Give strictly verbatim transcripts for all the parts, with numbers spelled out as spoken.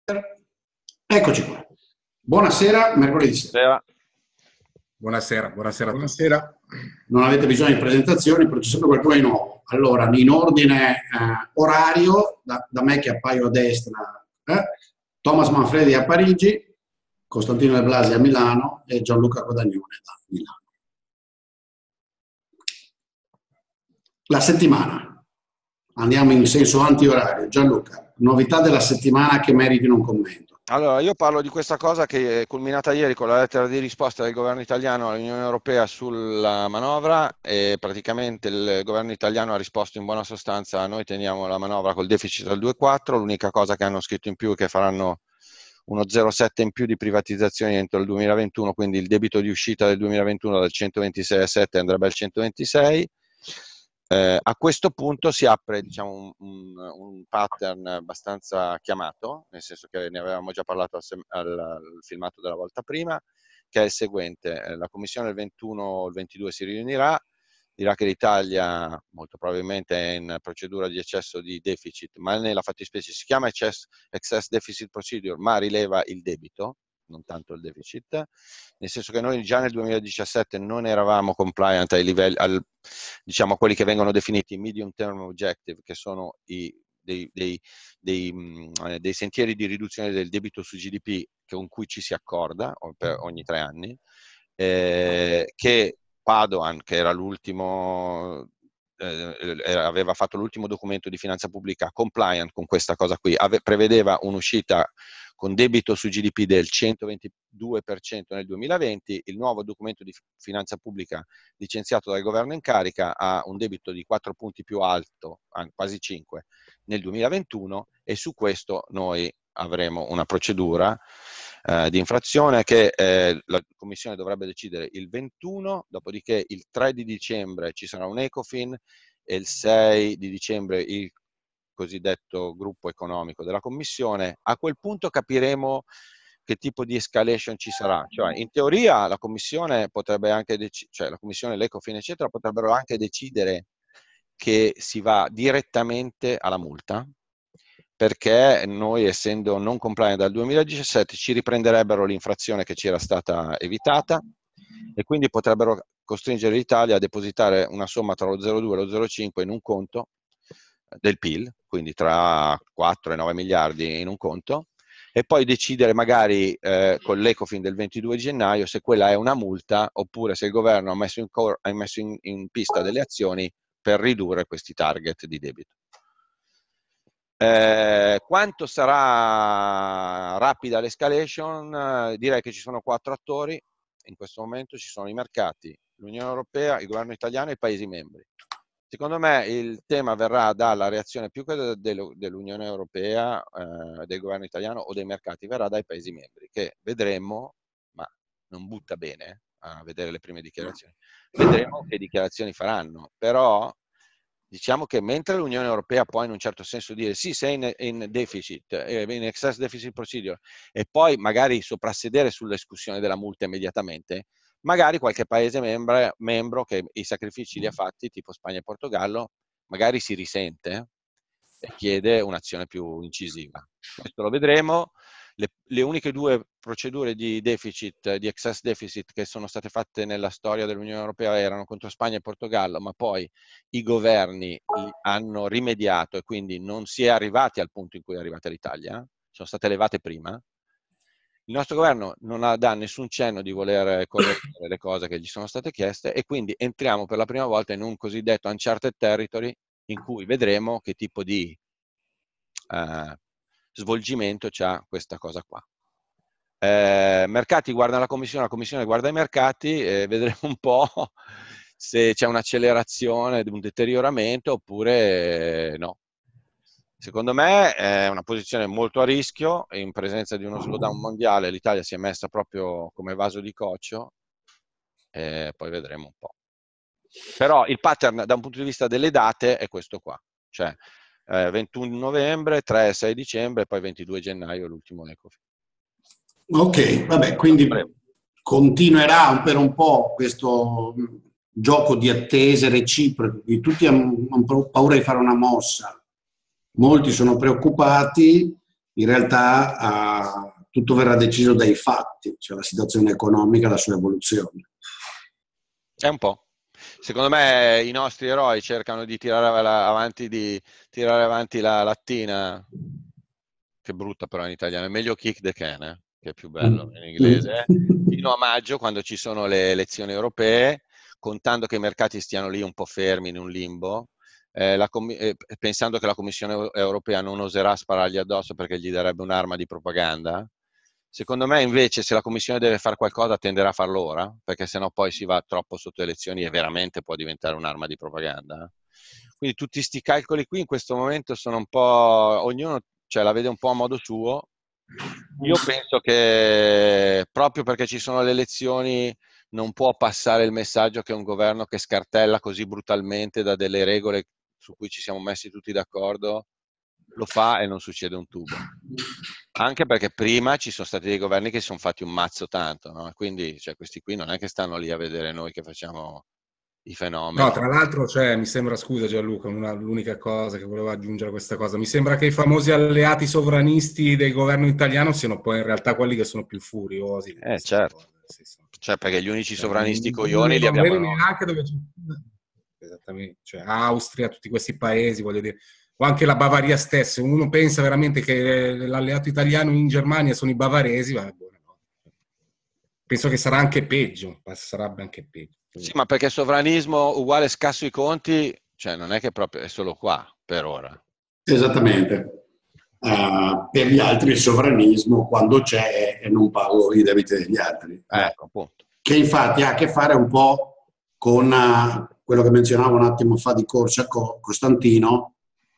Eccoci qua. Buonasera, mercoledì sera. Buonasera, buonasera. Buonasera. Non avete bisogno di presentazioni, però c'è sempre qualcuno di nuovo. Allora, in ordine eh, orario, da, da me che appaio a destra, eh, Thomas Manfredi a Parigi, Costantino De Blasi a Milano e Gianluca Codagnone da Milano. La settimana. Andiamo in senso anti-orario. Gianluca, novità della settimana che meritino un commento. Allora, io parlo di questa cosa che è culminata ieri con la lettera di risposta del governo italiano all'Unione Europea sulla manovra e praticamente il governo italiano ha risposto in buona sostanza: noi teniamo la manovra col deficit al due virgola quattro, l'unica cosa che hanno scritto in più è che faranno uno zero virgola sette in più di privatizzazioni entro il duemilaventuno, quindi il debito di uscita del duemilaventuno dal centoventisei virgola sette andrebbe al centoventisei. Eh, a questo punto si apre, diciamo, un, un, un pattern abbastanza chiamato, nel senso che ne avevamo già parlato al, al, al filmato della volta prima, che è il seguente: eh, la Commissione il ventuno o il ventidue si riunirà, dirà che l'Italia molto probabilmente è in procedura di eccesso di deficit, ma nella fattispecie si chiama excess, excess deficit procedure, ma rileva il debito, non tanto il deficit, nel senso che noi già nel duemiladiciassette non eravamo compliant ai livelli, al, diciamo quelli che vengono definiti medium term objective, che sono i, dei, dei, dei, mh, dei sentieri di riduzione del debito su G D P con cui ci si accorda per ogni tre anni, eh, che Padoan, che era l'ultimo, eh, aveva fatto l'ultimo documento di finanza pubblica compliant con questa cosa qui, ave, prevedeva un'uscita con debito su G D P del centoventidue per cento nel duemilaventi, il nuovo documento di finanza pubblica licenziato dal governo in carica ha un debito di quattro punti più alto, quasi cinque, nel duemilaventuno, e su questo noi avremo una procedura eh, di infrazione che eh, la Commissione dovrebbe decidere il ventuno, dopodiché il tre di dicembre ci sarà un Ecofin e il sei di dicembre il cosiddetto gruppo economico della Commissione. A quel punto capiremo che tipo di escalation ci sarà. Cioè, in teoria la Commissione potrebbe anche decidere, cioè la Commissione, l'Ecofin eccetera, potrebbero anche decidere che si va direttamente alla multa, perché noi, essendo non compliant dal duemiladiciassette, ci riprenderebbero l'infrazione che ci era stata evitata e quindi potrebbero costringere l'Italia a depositare una somma tra lo zero virgola due e lo zero virgola cinque in un conto del P I L, quindi tra quattro e nove miliardi in un conto, e poi decidere magari eh, con l'Ecofin del ventidue gennaio se quella è una multa oppure se il governo ha messo in, ha messo in, in pista delle azioni per ridurre questi target di debito. Eh, quanto sarà rapida l'escalation? Eh, direi che ci sono quattro attori in questo momento: ci sono i mercati, l'Unione Europea, il governo italiano e i Paesi membri. Secondo me il tema verrà dalla reazione più che dell'Unione Europea, eh, del governo italiano o dei mercati, verrà dai Paesi membri, che vedremo, ma non butta bene a vedere le prime dichiarazioni, vedremo che dichiarazioni faranno, però diciamo che mentre l'Unione Europea può in un certo senso dire sì, sei in, in deficit, in excess deficit procedure, e poi magari soprassedere sull'escussione della multa immediatamente, magari qualche paese membro, membro che i sacrifici li ha fatti, tipo Spagna e Portogallo, magari si risente e chiede un'azione più incisiva. Questo lo vedremo. Le, le uniche due procedure di deficit, di excess deficit che sono state fatte nella storia dell'Unione Europea erano contro Spagna e Portogallo, ma poi i governi hanno rimediato e quindi non si è arrivati al punto in cui è arrivata l'Italia, sono state elevate prima. Il nostro governo non ha dato nessun cenno di voler correggere le cose che gli sono state chieste e quindi entriamo per la prima volta in un cosiddetto uncharted territory in cui vedremo che tipo di eh, svolgimento c'ha questa cosa qua. Eh, mercati guardano la Commissione, la Commissione guarda i mercati e vedremo un po' se c'è un'accelerazione, un deterioramento oppure no. Secondo me è una posizione molto a rischio, in presenza di uno slowdown mondiale l'Italia si è messa proprio come vaso di coccio e poi vedremo un po'. Però il pattern da un punto di vista delle date è questo qua, cioè eh, ventuno novembre, tre sei dicembre e poi ventidue gennaio l'ultimo Ecofin. Ok, vabbè, quindi continuerà per un po' questo gioco di attese reciproche, di tutti hanno paura di fare una mossa. Molti sono preoccupati, in realtà uh, tutto verrà deciso dai fatti, cioè la situazione economica e la sua evoluzione. È un po'. Secondo me i nostri eroi cercano di tirare avanti, di tirare avanti la lattina, che brutta però in italiano, è meglio kick the can, eh, che è più bello in inglese, fino a maggio quando ci sono le elezioni europee, contando che i mercati stiano lì un po' fermi in un limbo, eh, la eh, pensando che la Commissione europea non oserà sparargli addosso perché gli darebbe un'arma di propaganda. Secondo me invece se la Commissione deve fare qualcosa tenderà a farlo ora, perché sennò poi si va troppo sotto elezioni e veramente può diventare un'arma di propaganda. Quindi tutti questi calcoli qui in questo momento sono un po', ognuno cioè, la vede un po' a modo suo. Io penso che proprio perché ci sono le elezioni non può passare il messaggio che un governo che scartella così brutalmente da delle regole su cui ci siamo messi tutti d'accordo lo fa e non succede un tubo. Anche perché prima ci sono stati dei governi che si sono fatti un mazzo tanto, no? Quindi cioè, questi qui non è che stanno lì a vedere noi che facciamo i fenomeni. No, tra l'altro, cioè, mi sembra, scusa Gianluca, una, l'unica cosa che volevo aggiungere a questa cosa, mi sembra che i famosi alleati sovranisti del governo italiano siano poi in realtà quelli che sono più furiosi. Eh, certo. Cosa, sì, sì. Cioè, perché gli unici Cioè, sovranisti non, coglioni li non abbiamo vedi noi. neanche dove c'è... Esattamente, cioè Austria, tutti questi paesi, voglio dire, o anche la Bavaria stessa, uno pensa veramente che l'alleato italiano in Germania sono i bavaresi, ma buono, no. Penso che sarà anche peggio, sarebbe anche peggio. Sì, ma perché sovranismo uguale scasso i conti, cioè non è che proprio è solo qua per ora. Esattamente. Uh, per gli altri il sovranismo quando c'è e non pago i debiti degli altri. Ecco, appunto. Che infatti ha a che fare un po' con uh, quello che menzionavo un attimo fa di corsa con Costantino,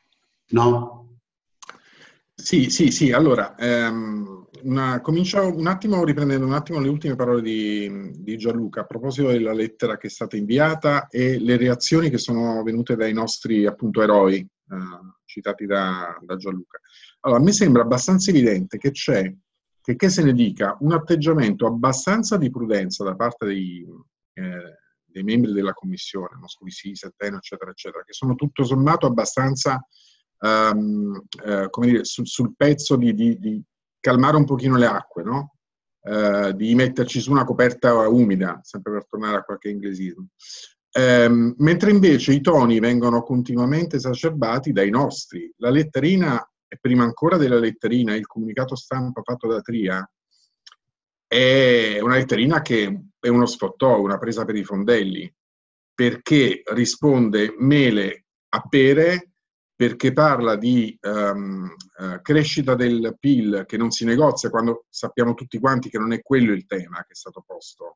no? Sì, sì, sì. Allora, ehm, una, comincio un attimo riprendendo un attimo le ultime parole di, di Gianluca a proposito della lettera che è stata inviata e le reazioni che sono venute dai nostri appunto eroi eh, citati da, da Gianluca. Allora, a me sembra abbastanza evidente che c'è, che che se ne dica, un atteggiamento abbastanza di prudenza da parte dei, eh, dei membri della Commissione, Moscovici, Setteno, eccetera, eccetera, che sono tutto sommato abbastanza Um, uh, come dire, sul, sul pezzo di, di, di calmare un pochino le acque, no? Uh, di metterci su una coperta umida, sempre per tornare a qualche inglesismo. Um, mentre invece i toni vengono continuamente esacerbati dai nostri. La letterina, e prima ancora della letterina, il comunicato stampa fatto da Tria, è una letterina che è uno sfottò, una presa per i fondelli, perché risponde mele a pere, perché parla di um, uh, crescita del P I L che non si negozia, quando sappiamo tutti quanti che non è quello il tema che è stato posto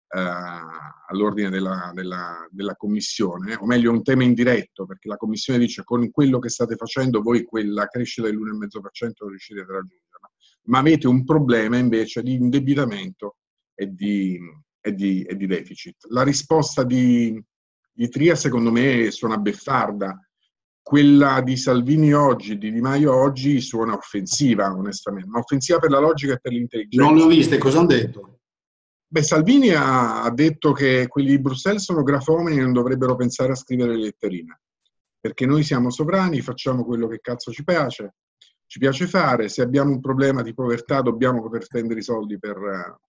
uh, all'ordine della, della, della Commissione, o meglio un tema indiretto, perché la Commissione dice con quello che state facendo voi quella crescita dell'uno virgola cinque per cento non riuscite a raggiungerla, ma avete un problema invece di indebitamento e di, e di, e di deficit. La risposta di, di Tria secondo me suona beffarda. Quella di Salvini oggi, di Di Maio oggi, suona offensiva, onestamente, ma offensiva per la logica e per l'intelligenza. Non le ho viste, cosa hanno detto? Beh, Salvini ha, ha detto che quelli di Bruxelles sono grafomani e non dovrebbero pensare a scrivere letterina, perché noi siamo sovrani, facciamo quello che cazzo ci piace, ci piace fare, se abbiamo un problema di povertà dobbiamo poter spendere i soldi per,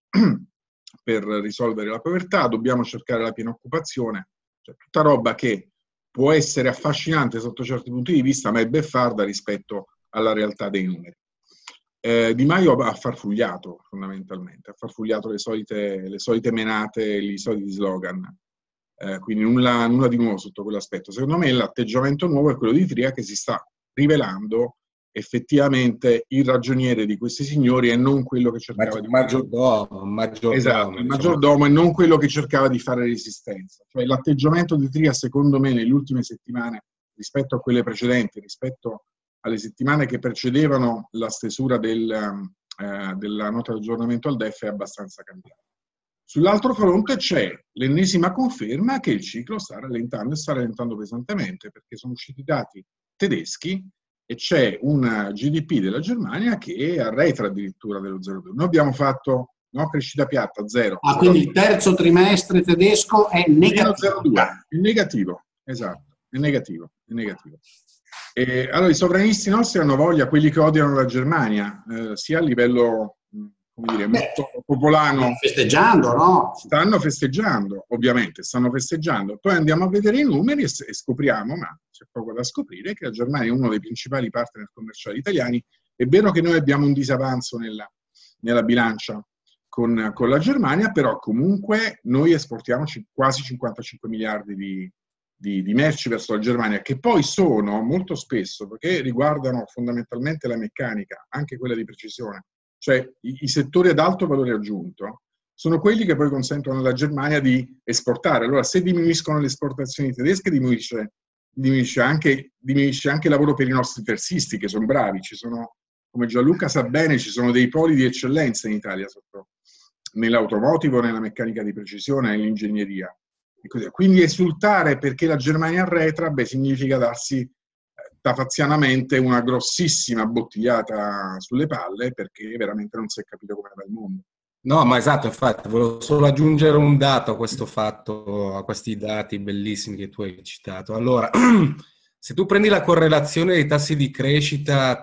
per risolvere la povertà, dobbiamo cercare la piena occupazione, cioè tutta roba che può essere affascinante sotto certi punti di vista, ma è beffarda rispetto alla realtà dei numeri. Eh, Di Maio ha farfugliato, fondamentalmente, ha farfugliato le solite, le solite menate, i soliti slogan, eh, quindi nulla, nulla di nuovo sotto quell'aspetto. Secondo me l'atteggiamento nuovo è quello di Tria, che si sta rivelando effettivamente il ragioniere di questi signori e non quello che cercava di fare. Maggiordomo, maggiordomo, esatto, il diciamo. maggiordomo e non quello che cercava di fare resistenza. Cioè l'atteggiamento di Tria, secondo me, nelle ultime settimane, rispetto a quelle precedenti, rispetto alle settimane che precedevano la stesura del, eh, della nota di aggiornamento al D E F, è abbastanza cambiato. Sull'altro fronte c'è l'ennesima conferma che il ciclo sta rallentando e sta rallentando pesantemente, perché sono usciti i dati tedeschi e c'è un G D P della Germania che arretra addirittura dello zero virgola due. Noi abbiamo fatto no, crescita piatta, zero. Ah, quindi il terzo trimestre tedesco è negativo. zero virgola due, è negativo, esatto, è negativo, è negativo. E, allora, i sovranisti nostri hanno voglia, quelli che odiano la Germania, eh, sia a livello, come dire, molto popolano. Stanno festeggiando, no? Stanno festeggiando, ovviamente, stanno festeggiando. Poi andiamo a vedere i numeri e, e scopriamo, ma c'è poco da scoprire, che la Germania è uno dei principali partner commerciali italiani. È vero che noi abbiamo un disavanzo nella, nella bilancia con, con la Germania, però comunque noi esportiamo quasi cinquantacinque miliardi di, di, di merci verso la Germania, che poi sono molto spesso, perché riguardano fondamentalmente la meccanica, anche quella di precisione, cioè i, i settori ad alto valore aggiunto, sono quelli che poi consentono alla Germania di esportare. Allora, se diminuiscono le esportazioni tedesche, diminuisce, diminuisce, anche, diminuisce anche il lavoro per i nostri terzisti, che sono bravi. Ci sono, come Gianluca sa bene, ci sono dei poli di eccellenza in Italia, sotto, nell'automotivo, nella meccanica di precisione, nell'ingegneria. Quindi esultare perché la Germania arretra, beh, significa darsi tafazianamente una grossissima bottigliata sulle palle, perché veramente non si è capito come va il mondo. No, ma esatto, infatti, volevo solo aggiungere un dato a questo fatto, a questi dati bellissimi che tu hai citato. Allora, se tu prendi la correlazione dei tassi di crescita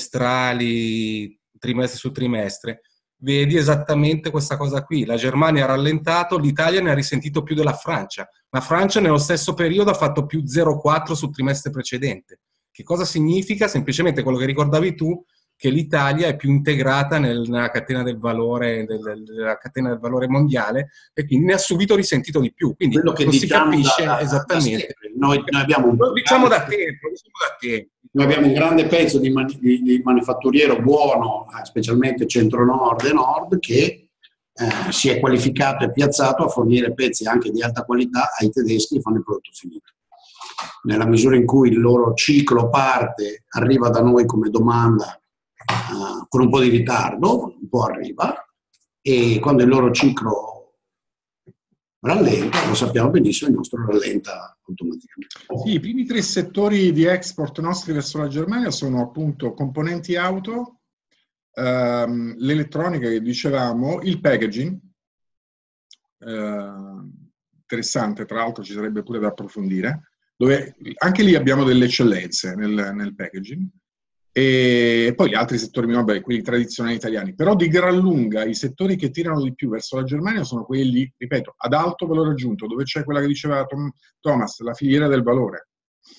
trimestrali, trimestre su trimestre, vedi esattamente questa cosa qui. La Germania ha rallentato, l'Italia ne ha risentito più della Francia. La Francia nello stesso periodo ha fatto più zero virgola quattro sul trimestre precedente. Che cosa significa? Semplicemente quello che ricordavi tu, che l'Italia è più integrata nel, nella catena del valore, del, della catena del valore mondiale, e quindi ne ha subito risentito di più. Quindi quello che non si diciamo capisce da, esattamente. Da noi, noi abbiamo un lo diciamo da tempo, lo diciamo da tempo. Noi abbiamo un grande pezzo di, mani, di, di manifatturiero buono, eh, specialmente centro-nord e nord, che eh, si è qualificato e piazzato a fornire pezzi anche di alta qualità ai tedeschi che fanno il prodotto finito. Nella misura in cui il loro ciclo parte, arriva da noi come domanda uh, con un po' di ritardo, un po' arriva, e quando il loro ciclo rallenta, lo sappiamo benissimo, il nostro rallenta automaticamente. Sì, i primi tre settori di export nostri verso la Germania sono appunto componenti auto, ehm, l'elettronica che dicevamo, il packaging, eh, interessante, tra l'altro ci sarebbe pure da approfondire, dove anche lì abbiamo delle eccellenze nel, nel packaging, e poi gli altri settori, vabbè, quelli tradizionali italiani. Però di gran lunga i settori che tirano di più verso la Germania sono quelli, ripeto, ad alto valore aggiunto, dove c'è quella che diceva Tom, Thomas, la filiera del valore.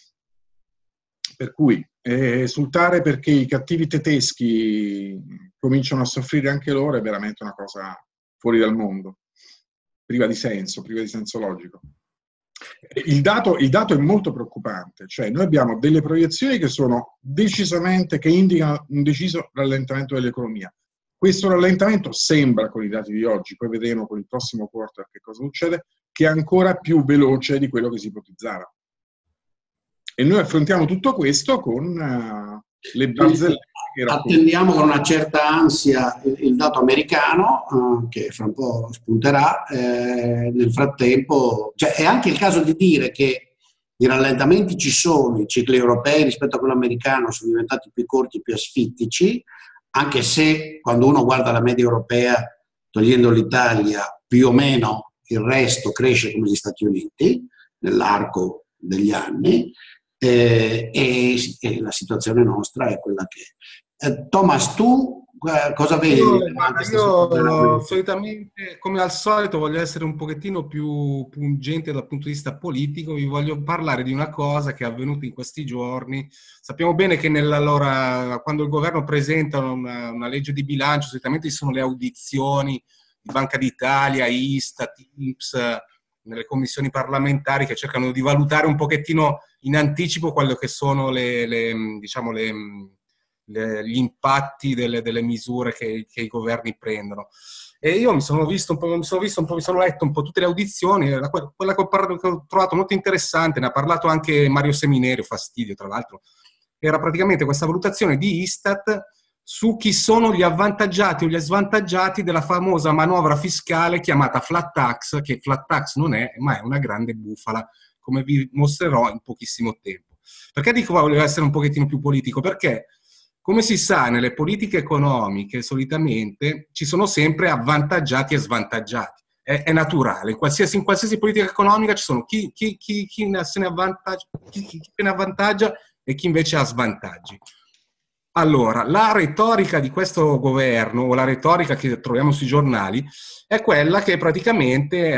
Per cui eh, esultare perché i cattivi tedeschi cominciano a soffrire anche loro è veramente una cosa fuori dal mondo, priva di senso, priva di senso logico. Il dato, il dato è molto preoccupante, cioè noi abbiamo delle proiezioni che sono decisamente, che indicano un deciso rallentamento dell'economia. Questo rallentamento sembra, con i dati di oggi, poi vedremo con il prossimo quarter che cosa succede, che è ancora più veloce di quello che si ipotizzava. E noi affrontiamo tutto questo con uh, le barzellette. Attendiamo con una certa ansia il, il dato americano, uh, che fra un po' spunterà. Eh, nel frattempo, cioè, è anche il caso di dire che i rallentamenti ci sono, i cicli europei rispetto a quello americano sono diventati più corti, più asfittici, anche se quando uno guarda la media europea, togliendo l'Italia, più o meno il resto cresce come gli Stati Uniti nell'arco degli anni. Eh, e, e la situazione nostra è quella che è. Eh, Thomas, tu eh, cosa vedi? Io, io solitamente, come al solito, voglio essere un pochettino più pungente dal punto di vista politico. Vi voglio parlare di una cosa che è avvenuta in questi giorni. Sappiamo bene che nella, allora, quando il governo presenta una, una legge di bilancio, solitamente ci sono le audizioni di Banca d'Italia, Istat, I N P S, nelle commissioni parlamentari che cercano di valutare un pochettino in anticipo quello che sono le, le, diciamo le, le, gli impatti delle, delle misure che, che i governi prendono. E io mi sono visto un po', mi sono visto un po', mi sono letto un po' tutte le audizioni, quella che ho, parlato, che ho trovato molto interessante, ne ha parlato anche Mario Semineri, fastidio tra l'altro, era praticamente questa valutazione di Istat su chi sono gli avvantaggiati o gli svantaggiati della famosa manovra fiscale chiamata flat tax, che flat tax non è, ma è una grande bufala, come vi mostrerò in pochissimo tempo. Perché dico che volevo essere un pochettino più politico? Perché, come si sa, nelle politiche economiche solitamente ci sono sempre avvantaggiati e svantaggiati. È, è naturale, in qualsiasi, in qualsiasi politica economica ci sono chi, chi, chi, chi se ne avvantaggia, chi, chi, chi ne avvantaggia e chi invece ha svantaggi. Allora, la retorica di questo governo, o la retorica che troviamo sui giornali, è quella che praticamente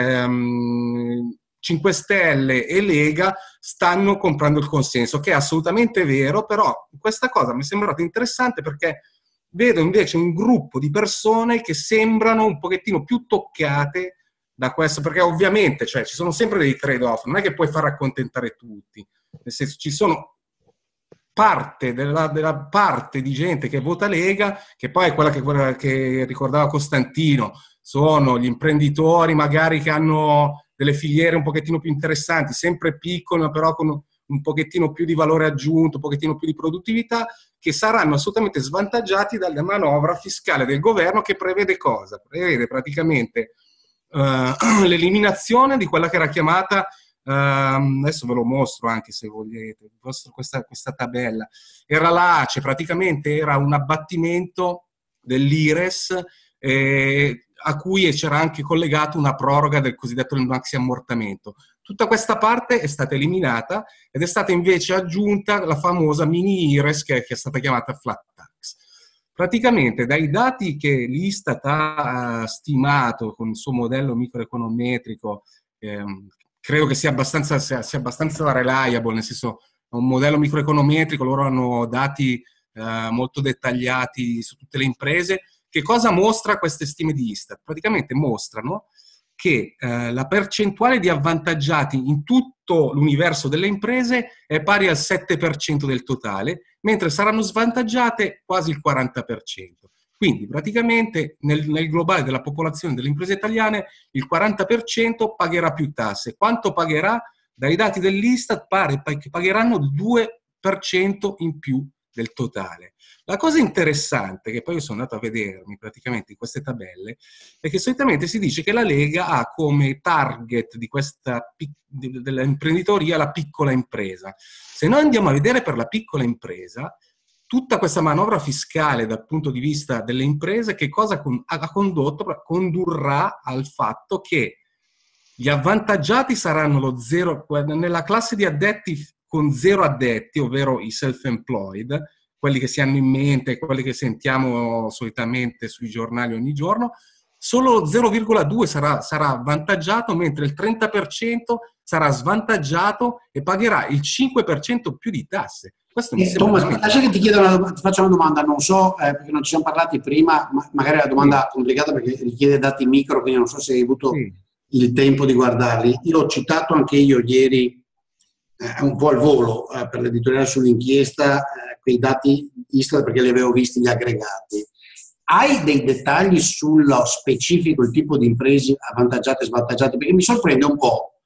ehm, cinque Stelle e Lega stanno comprando il consenso, che è assolutamente vero, però questa cosa mi è sembrata interessante perché vedo invece un gruppo di persone che sembrano un pochettino più toccate da questo, perché ovviamente, cioè, ci sono sempre dei trade-off, non è che puoi far accontentare tutti, nel senso ci sono parte della, della parte di gente che vota Lega, che poi è quella che, quella che ricordava Costantino, sono gli imprenditori magari che hanno delle filiere un pochettino più interessanti, sempre piccole, ma però con un pochettino più di valore aggiunto, un pochettino più di produttività, che saranno assolutamente svantaggiati dalla manovra fiscale del governo, che prevede cosa? Prevede praticamente uh, l'eliminazione di quella che era chiamata, uh, adesso ve lo mostro anche se volete, vi mostro questa, questa tabella, era l'A C E, praticamente era un abbattimento dell'I R E S, eh, a cui c'era anche collegato una proroga del cosiddetto maxi ammortamento. Tutta questa parte è stata eliminata ed è stata invece aggiunta la famosa mini I R E S che, che è stata chiamata flat tax. Praticamente dai dati che l'Istat ha stimato con il suo modello microeconometrico, ehm, credo che sia abbastanza, sia, sia abbastanza reliable, nel senso è un modello microeconometrico, loro hanno dati eh, molto dettagliati su tutte le imprese. Che cosa mostra queste stime di Istat? Praticamente mostrano che eh, la percentuale di avvantaggiati in tutto l'universo delle imprese è pari al sette per cento del totale, mentre saranno svantaggiate quasi il quaranta per cento. Quindi praticamente nel, nel globale della popolazione delle imprese italiane il quaranta per cento pagherà più tasse. Quanto pagherà? Dai dati dell'Istat pare che pagheranno il due per cento in più del totale. La cosa interessante, che poi io sono andato a vedermi praticamente in queste tabelle, è che solitamente si dice che la Lega ha come target di questa dell'imprenditoria la piccola impresa. Se noi andiamo a vedere per la piccola impresa, tutta questa manovra fiscale dal punto di vista delle imprese, che cosa ha condotto? Condurrà al fatto che gli avvantaggiati saranno lo zero, nella classe di addetti con zero addetti, ovvero i self-employed, quelli che si hanno in mente, quelli che sentiamo solitamente sui giornali ogni giorno, solo lo zero virgola due sarà, sarà avvantaggiato, mentre il trenta per cento sarà svantaggiato e pagherà il cinque per cento più di tasse. Questo mi eh, sembra Thomas, veramente... lascia che ti, chiedo una, ti faccio una domanda, non so, eh, perché non ci siamo parlati prima, ma magari è una domanda sì. complicata perché richiede dati micro, quindi non so se hai avuto sì. il tempo di guardarli. Io ho citato anche io ieri, eh, un po' al volo, eh, per l'editoriale sull'inchiesta, eh, quei dati Istat perché li avevo visti gli aggregati. Hai dei dettagli sullo specifico, il tipo di imprese avvantaggiate e svantaggiate? Perché mi sorprende un po'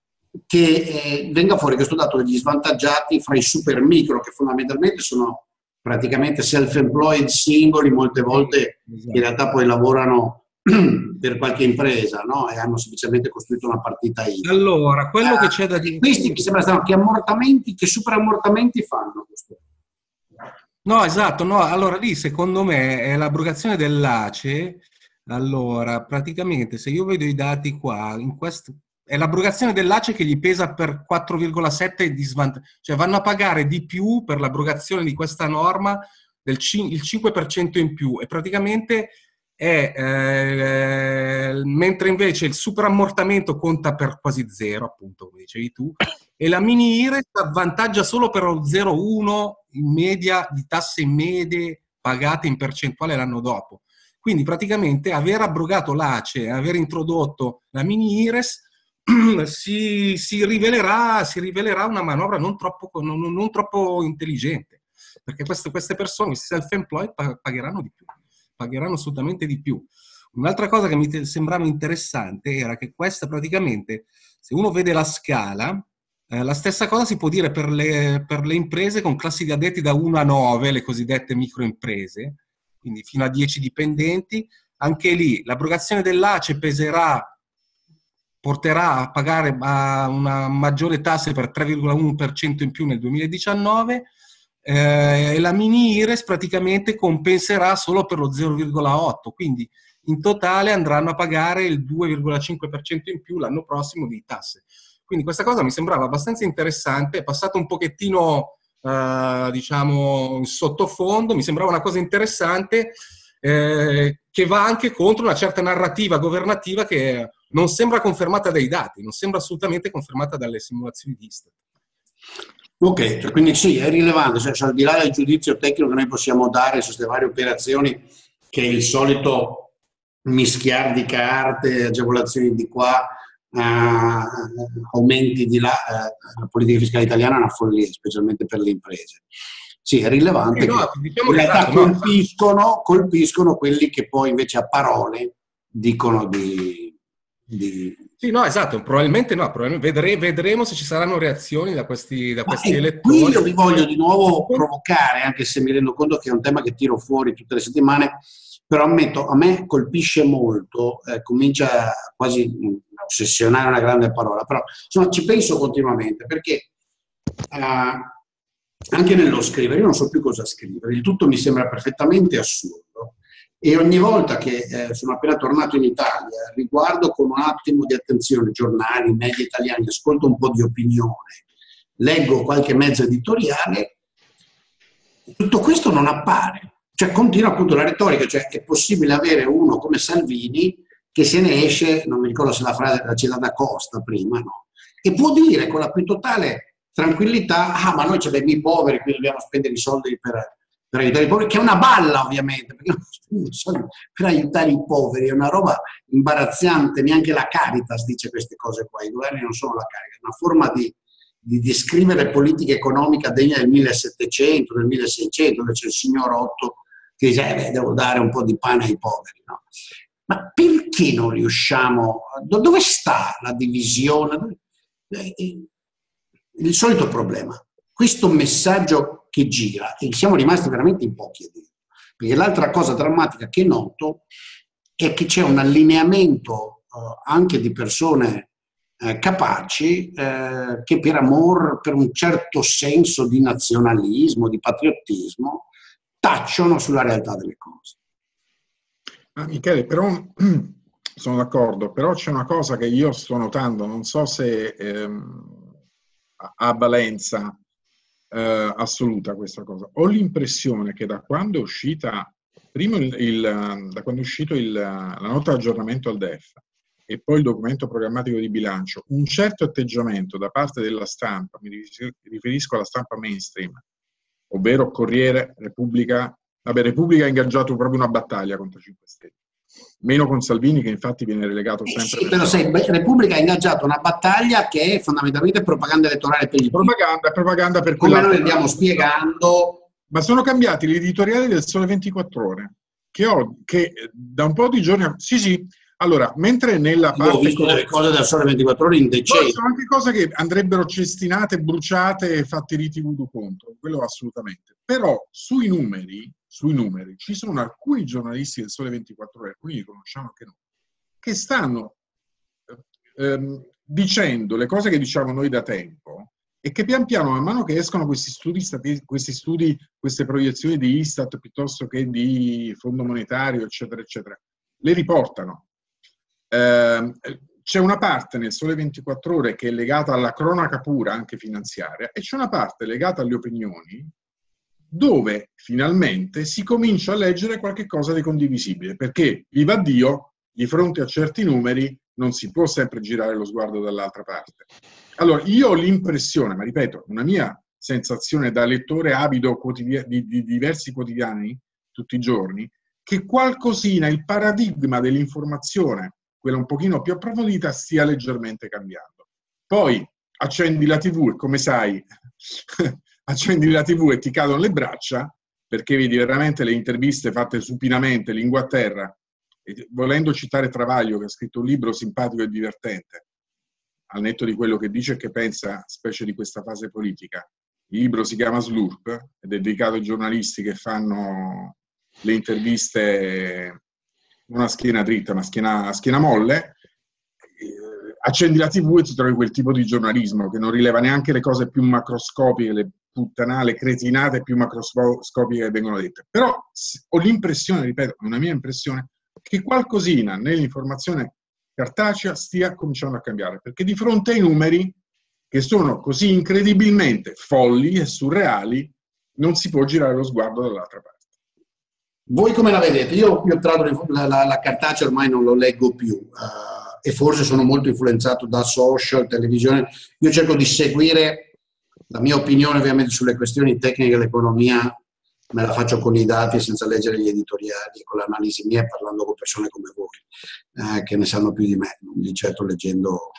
che eh, venga fuori questo dato degli svantaggiati fra i super micro, che fondamentalmente sono praticamente self-employed singoli, molte volte esatto. in realtà poi lavorano per qualche impresa, no? E hanno semplicemente costruito una partita I V A. Allora, quello uh, che c'è da dire... Questi mi sembra strano, che ammortamenti, che super ammortamenti fanno questo? No, esatto, no, allora lì secondo me è l'abrogazione dell'A C E. Allora, praticamente se io vedo i dati qua, in questo, è l'abrogazione dell'A C E che gli pesa per quattro virgola sette di svantaggio, cioè vanno a pagare di più per l'abrogazione di questa norma del il cinque per cento in più, e praticamente è, eh, mentre invece il superammortamento conta per quasi zero, appunto come dicevi tu, e la mini I R E S avvantaggia solo per lo zero virgola uno in media di tasse medie pagate in percentuale l'anno dopo. Quindi praticamente aver abrogato l'A C E, aver introdotto la mini I R E S si, si, rivelerà, si rivelerà una manovra non troppo, non, non troppo intelligente, perché queste, queste persone, questi self-employed pagheranno di più, pagheranno assolutamente di più. Un'altra cosa che mi sembrava interessante era che questa praticamente, se uno vede la scala, Eh, la stessa cosa si può dire per le, per le imprese con classi di addetti da uno a nove, le cosiddette microimprese, quindi fino a dieci dipendenti. Anche lì l'abrogazione dell'A C E peserà, porterà a pagare a una maggiore tasse per tre virgola uno per cento in più nel duemiladiciannove, eh, e la mini I R E S praticamente compenserà solo per lo zero virgola otto, quindi in totale andranno a pagare il due virgola cinque per cento in più l'anno prossimo di tasse. Quindi questa cosa mi sembrava abbastanza interessante, è passato un pochettino uh, diciamo, in sottofondo, mi sembrava una cosa interessante, eh, che va anche contro una certa narrativa governativa che non sembra confermata dai dati, non sembra assolutamente confermata dalle simulazioni di Istat. Ok, cioè, quindi sì, è rilevante, cioè, cioè, al di là del giudizio tecnico che noi possiamo dare su queste varie operazioni, che è il solito mischiare di carte, agevolazioni di qua, uh, aumenti di là, uh, la politica fiscale italiana è una follia, specialmente per le imprese. Sì, è rilevante, sì, no, che diciamo in che realtà esatto, colpiscono, no? colpiscono quelli che poi invece a parole dicono di... di Sì, no, esatto, probabilmente no, probabilmente vedre, vedremo se ci saranno reazioni da questi, da questi Ma elettori. Qui io vi voglio di nuovo provocare, anche se mi rendo conto che è un tema che tiro fuori tutte le settimane, però ammetto, a me colpisce molto, eh, comincia quasi a ossessionare una grande parola, però insomma ci penso continuamente, perché eh, anche nello scrivere, io non so più cosa scrivere, il tutto mi sembra perfettamente assurdo. E ogni volta che eh, sono appena tornato in Italia, riguardo con un attimo di attenzione giornali, media italiani, ascolto un po' di opinione, leggo qualche mezzo editoriale, tutto questo non appare. Cioè continua appunto la retorica, cioè è possibile avere uno come Salvini che se ne esce, non mi ricordo se la frase era citata Costa prima, no? E può dire con la più totale tranquillità, ah ma noi abbiamo i poveri, quindi dobbiamo spendere i soldi per... per aiutare i poveri, che è una balla ovviamente, perché non sono per aiutare i poveri, è una roba imbarazzante, neanche la Caritas dice queste cose qua, i governi non sono la Caritas, è una forma di, di descrivere politica economica degna del millesettecento, del milleseicento, dove c'è il signor Otto che dice, eh beh, devo dare un po' di pane ai poveri, no? Ma perché non riusciamo, dove sta la divisione? Il solito problema, questo messaggio che gira, e siamo rimasti veramente in pochi a dire, perché l'altra cosa drammatica che noto è che c'è un allineamento eh, anche di persone eh, capaci eh, che per amor, per un certo senso di nazionalismo, di patriottismo, tacciono sulla realtà delle cose. Ah, Michele, però sono d'accordo, però c'è una cosa che io sto notando, non so se ehm, ha valenza eh, assoluta questa cosa. Ho l'impressione che da quando è uscita, prima il, il, da quando è uscito il, la nota di aggiornamento al D E F e poi il documento programmatico di bilancio, un certo atteggiamento da parte della stampa, mi riferisco alla stampa mainstream, ovvero Corriere, Repubblica, vabbè, Repubblica ha ingaggiato proprio una battaglia contro i cinque Stelle. Meno con Salvini, che infatti viene relegato sempre. Eh sì, però se Repubblica ha ingaggiato una battaglia che è fondamentalmente propaganda elettorale per il propaganda, propaganda per come noi andiamo spiegando. Ma sono cambiati gli editoriali del Sole ventiquattro Ore, che ho, che da un po' di giorni. Sì, sì. Allora, mentre nella parte. Ho visto delle cose del Sole ventiquattro Ore indecenti. Sono anche cose che andrebbero cestinate, bruciate e fatte riti voodoo contro, quello assolutamente. Però sui numeri, sui numeri, ci sono alcuni giornalisti del Sole ventiquattro Ore, alcuni li conosciamo anche noi, che stanno ehm, dicendo le cose che diciamo noi da tempo e che pian piano, man mano che escono questi studi, questi studi, queste proiezioni di Istat piuttosto che di Fondo Monetario, eccetera, eccetera, le riportano. Eh, c'è una parte nel Sole ventiquattro Ore che è legata alla cronaca pura, anche finanziaria, e c'è una parte legata alle opinioni dove finalmente si comincia a leggere qualche cosa di condivisibile, perché, viva Dio, di fronte a certi numeri non si può sempre girare lo sguardo dall'altra parte. Allora, io ho l'impressione, ma ripeto, una mia sensazione da lettore avido di, di diversi quotidiani tutti i giorni, che qualcosina, il paradigma dell'informazione, quella un pochino più approfondita, stia leggermente cambiando. Poi accendi la tivù e, come sai, accendi la tivù e ti cadono le braccia, perché vedi veramente le interviste fatte supinamente, lingua a terra, e volendo citare Travaglio, che ha scritto un libro simpatico e divertente, al netto di quello che dice e che pensa, specie di questa fase politica. Il libro si chiama Slurp ed è dedicato ai giornalisti che fanno le interviste non a schiena dritta, ma a schiena, a schiena molle. Accendi la tivù e ti trovi quel tipo di giornalismo che non rileva neanche le cose più macroscopiche, le puttanale, cretinate più macroscopiche che vengono dette. Però ho l'impressione, ripeto, è una mia impressione, che qualcosina nell'informazione cartacea stia cominciando a cambiare, perché di fronte ai numeri che sono così incredibilmente folli e surreali, non si può girare lo sguardo dall'altra parte. Voi come la vedete? Io, io tra l'altro la, la, la cartacea ormai non lo leggo più uh, e forse sono molto influenzato da social, televisione. Io cerco di seguire la mia opinione ovviamente sulle questioni tecniche dell'economia, me la faccio con i dati senza leggere gli editoriali, con l'analisi mia e parlando con persone come voi, eh, che ne sanno più di me, non di certo leggendo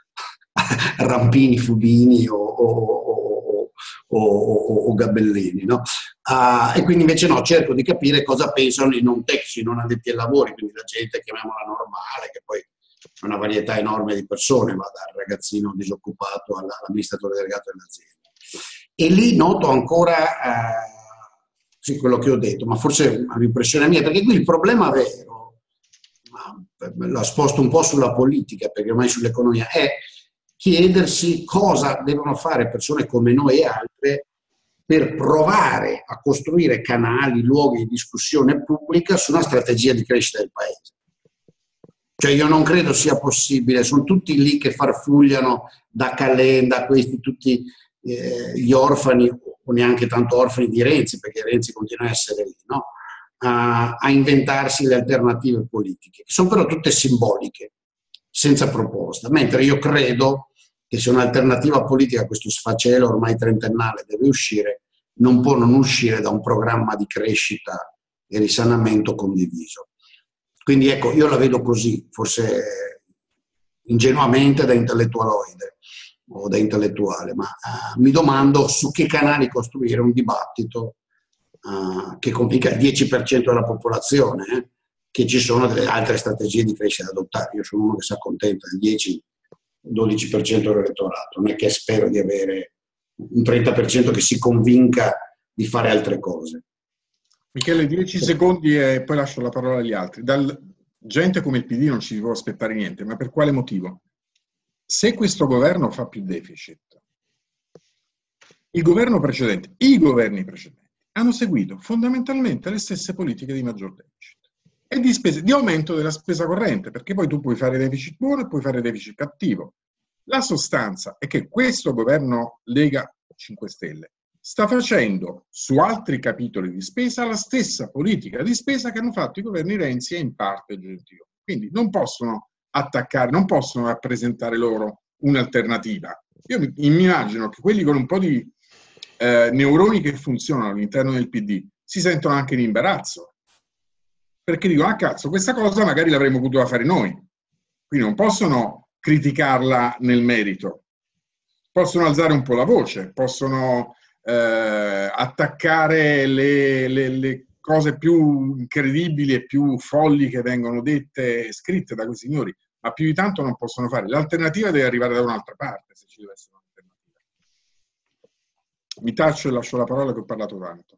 Rampini, Fubini o, o, o, o, o Gabellini, no? Uh, e quindi invece no, cerco di capire cosa pensano i non tecnici, non addetti ai lavori, quindi la gente, chiamiamola normale, che poi è una varietà enorme di persone, va dal ragazzino disoccupato all'amministratore delegato dell'azienda. E lì noto ancora uh, sì, quello che ho detto, ma forse è un'impressione mia, perché qui il problema vero, ma la sposto un po' sulla politica, perché ormai sull'economia, è chiedersi cosa devono fare persone come noi e altre per provare a costruire canali, luoghi di discussione pubblica su una strategia di crescita del paese. Cioè io non credo sia possibile, sono tutti lì che farfugliano da Calenda, questi tutti eh, gli orfani, o neanche tanto orfani di Renzi, perché Renzi continua a essere lì, no? a, a inventarsi le alternative politiche, che sono però tutte simboliche, senza proposta, mentre io credo che se un'alternativa politica a questo sfacelo ormai trentennale deve uscire, non può non uscire da un programma di crescita e risanamento condiviso. Quindi ecco, io la vedo così, forse ingenuamente da intellettualoide o da intellettuale, ma uh, mi domando su che canali costruire un dibattito uh, che complica il dieci per cento della popolazione, eh, che ci sono delle altre strategie di crescita da adottare. Io sono uno che si accontenta del dieci dodici per cento dell'elettorato, non è che spero di avere un trenta per cento che si convinca di fare altre cose. Michele, dieci secondi e poi lascio la parola agli altri. Dal gente come il P D non ci si può aspettare niente, ma per quale motivo? Se questo governo fa più deficit, il governo precedente, i governi precedenti hanno seguito fondamentalmente le stesse politiche di maggior deficit e di, spese, di aumento della spesa corrente, perché poi tu puoi fare deficit buono e puoi fare deficit cattivo. La sostanza è che questo governo Lega cinque Stelle sta facendo su altri capitoli di spesa la stessa politica di spesa che hanno fatto i governi Renzi e in parte Gentiloni. Quindi non possono attaccare, non possono rappresentare loro un'alternativa. Io mi immagino che quelli con un po' di eh, neuroni che funzionano all'interno del P D si sentono anche in imbarazzo, perché dicono, ah cazzo, questa cosa magari l'avremmo potuta fare noi. Quindi non possono criticarla nel merito, possono alzare un po' la voce, possono eh, attaccare le, le, le cose più incredibili e più folli che vengono dette e scritte da questi signori, ma più di tanto non possono fare. L'alternativa deve arrivare da un'altra parte, se ci deve essere un'alternativa. Mi taccio e lascio la parola, che ho parlato tanto.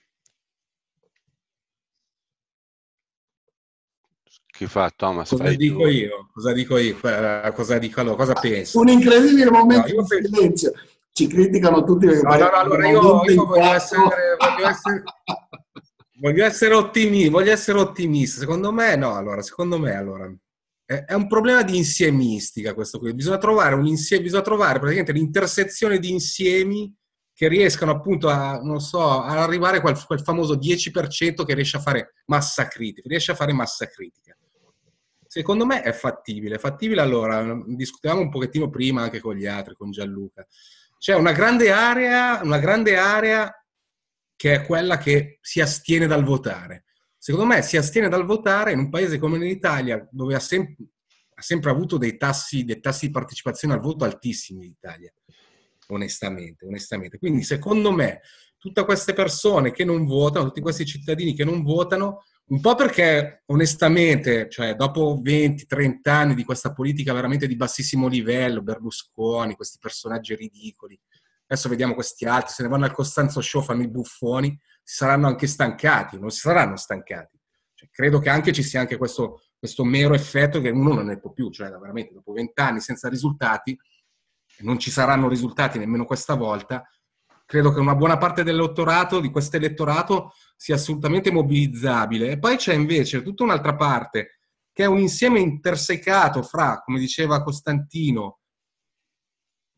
Chi fa, Thomas? Cosa dico tu. io? Cosa dico io? Cosa dico allora? Cosa penso? Un incredibile momento no, di penso... silenzio. Ci criticano tutti. No, no, no, allora io, io voglio, essere, voglio, essere, voglio essere ottimista. Voglio essere ottimista. Secondo me, no. Allora, secondo me, allora è, è un problema di insiemistica questo qui. Bisogna trovare un insieme, bisogna trovare praticamente l'intersezione di insiemi che riescano appunto a, non so, ad arrivare a quel, quel famoso dieci per cento che riesce a fare massa critica. Riesce a fare massa critica. Secondo me è fattibile. È fattibile, allora, discutevamo un pochettino prima anche con gli altri, con Gianluca. C'è una grande area, una grande area che è quella che si astiene dal votare. Secondo me si astiene dal votare in un paese come l'Italia, dove ha, sem- ha sempre avuto dei tassi, dei tassi di partecipazione al voto altissimi l'Italia, onestamente, onestamente. Quindi secondo me tutte queste persone che non votano, tutti questi cittadini che non votano, un po' perché onestamente, cioè dopo venti trenta anni di questa politica veramente di bassissimo livello, Berlusconi, questi personaggi ridicoli, adesso vediamo questi altri, se ne vanno al Costanzo Show, fanno i buffoni, si saranno anche stancati, non si saranno stancati. Cioè, credo che anche ci sia anche questo, questo mero effetto che uno non ne può più, cioè veramente dopo vent'anni senza risultati, non ci saranno risultati nemmeno questa volta. Credo che una buona parte dell'elettorato, di questo elettorato, sia assolutamente mobilizzabile. E poi c'è invece tutta un'altra parte, che è un insieme intersecato fra, come diceva Costantino,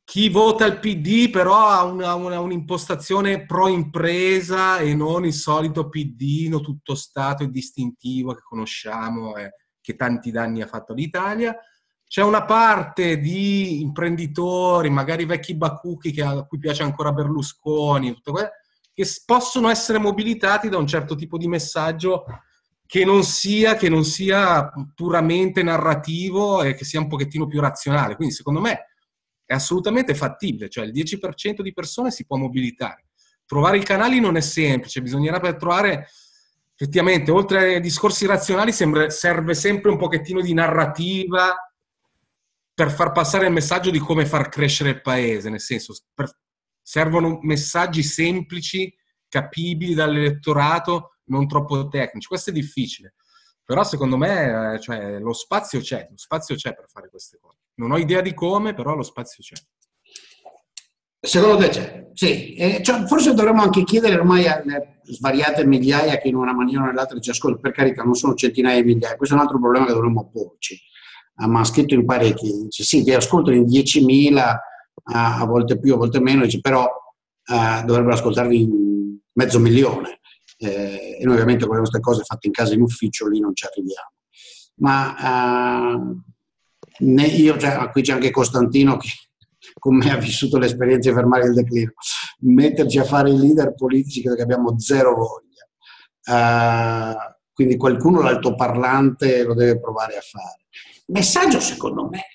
chi vota il P D però ha una, una, un'impostazione pro impresa e non il solito P D no, tutto stato e distintivo che conosciamo e che tanti danni ha fatto all'Italia. C'è una parte di imprenditori, magari vecchi bacucchi che, a cui piace ancora Berlusconi, tutto quello, che possono essere mobilitati da un certo tipo di messaggio che non sia, che non sia puramente narrativo e che sia un pochettino più razionale. Quindi secondo me è assolutamente fattibile, cioè il dieci per cento di persone si può mobilitare. Trovare i canali non è semplice, bisognerebbe trovare effettivamente, oltre ai discorsi razionali, sembra, serve sempre un pochettino di narrativa per far passare il messaggio di come far crescere il paese, nel senso, per, servono messaggi semplici, capibili dall'elettorato, non troppo tecnici. Questo è difficile, però secondo me eh, cioè, lo spazio c'è, lo spazio c'è per fare queste cose. Non ho idea di come, però lo spazio c'è. Secondo te c'è? Sì. Eh, cioè, forse dovremmo anche chiedere ormai alle svariate migliaia che in una maniera o nell'altra ci ascoltano, per carità, non sono centinaia di migliaia, questo è un altro problema che dovremmo porci. Ah, ma ha scritto in parecchi, dice sì, ti ascoltano in diecimila, a volte più, a volte meno, dice, però uh, dovrebbero ascoltarvi in mezzo milione. Eh, e noi ovviamente con queste cose fatte in casa in ufficio lì non ci arriviamo. Ma uh, né io, cioè, qui c'è anche Costantino che con me ha vissuto l'esperienza di fermare il declino. Metterci a fare i leader politici credo che abbiamo zero voglia. Uh, quindi qualcuno l'altoparlante lo deve provare a fare. Il messaggio secondo me,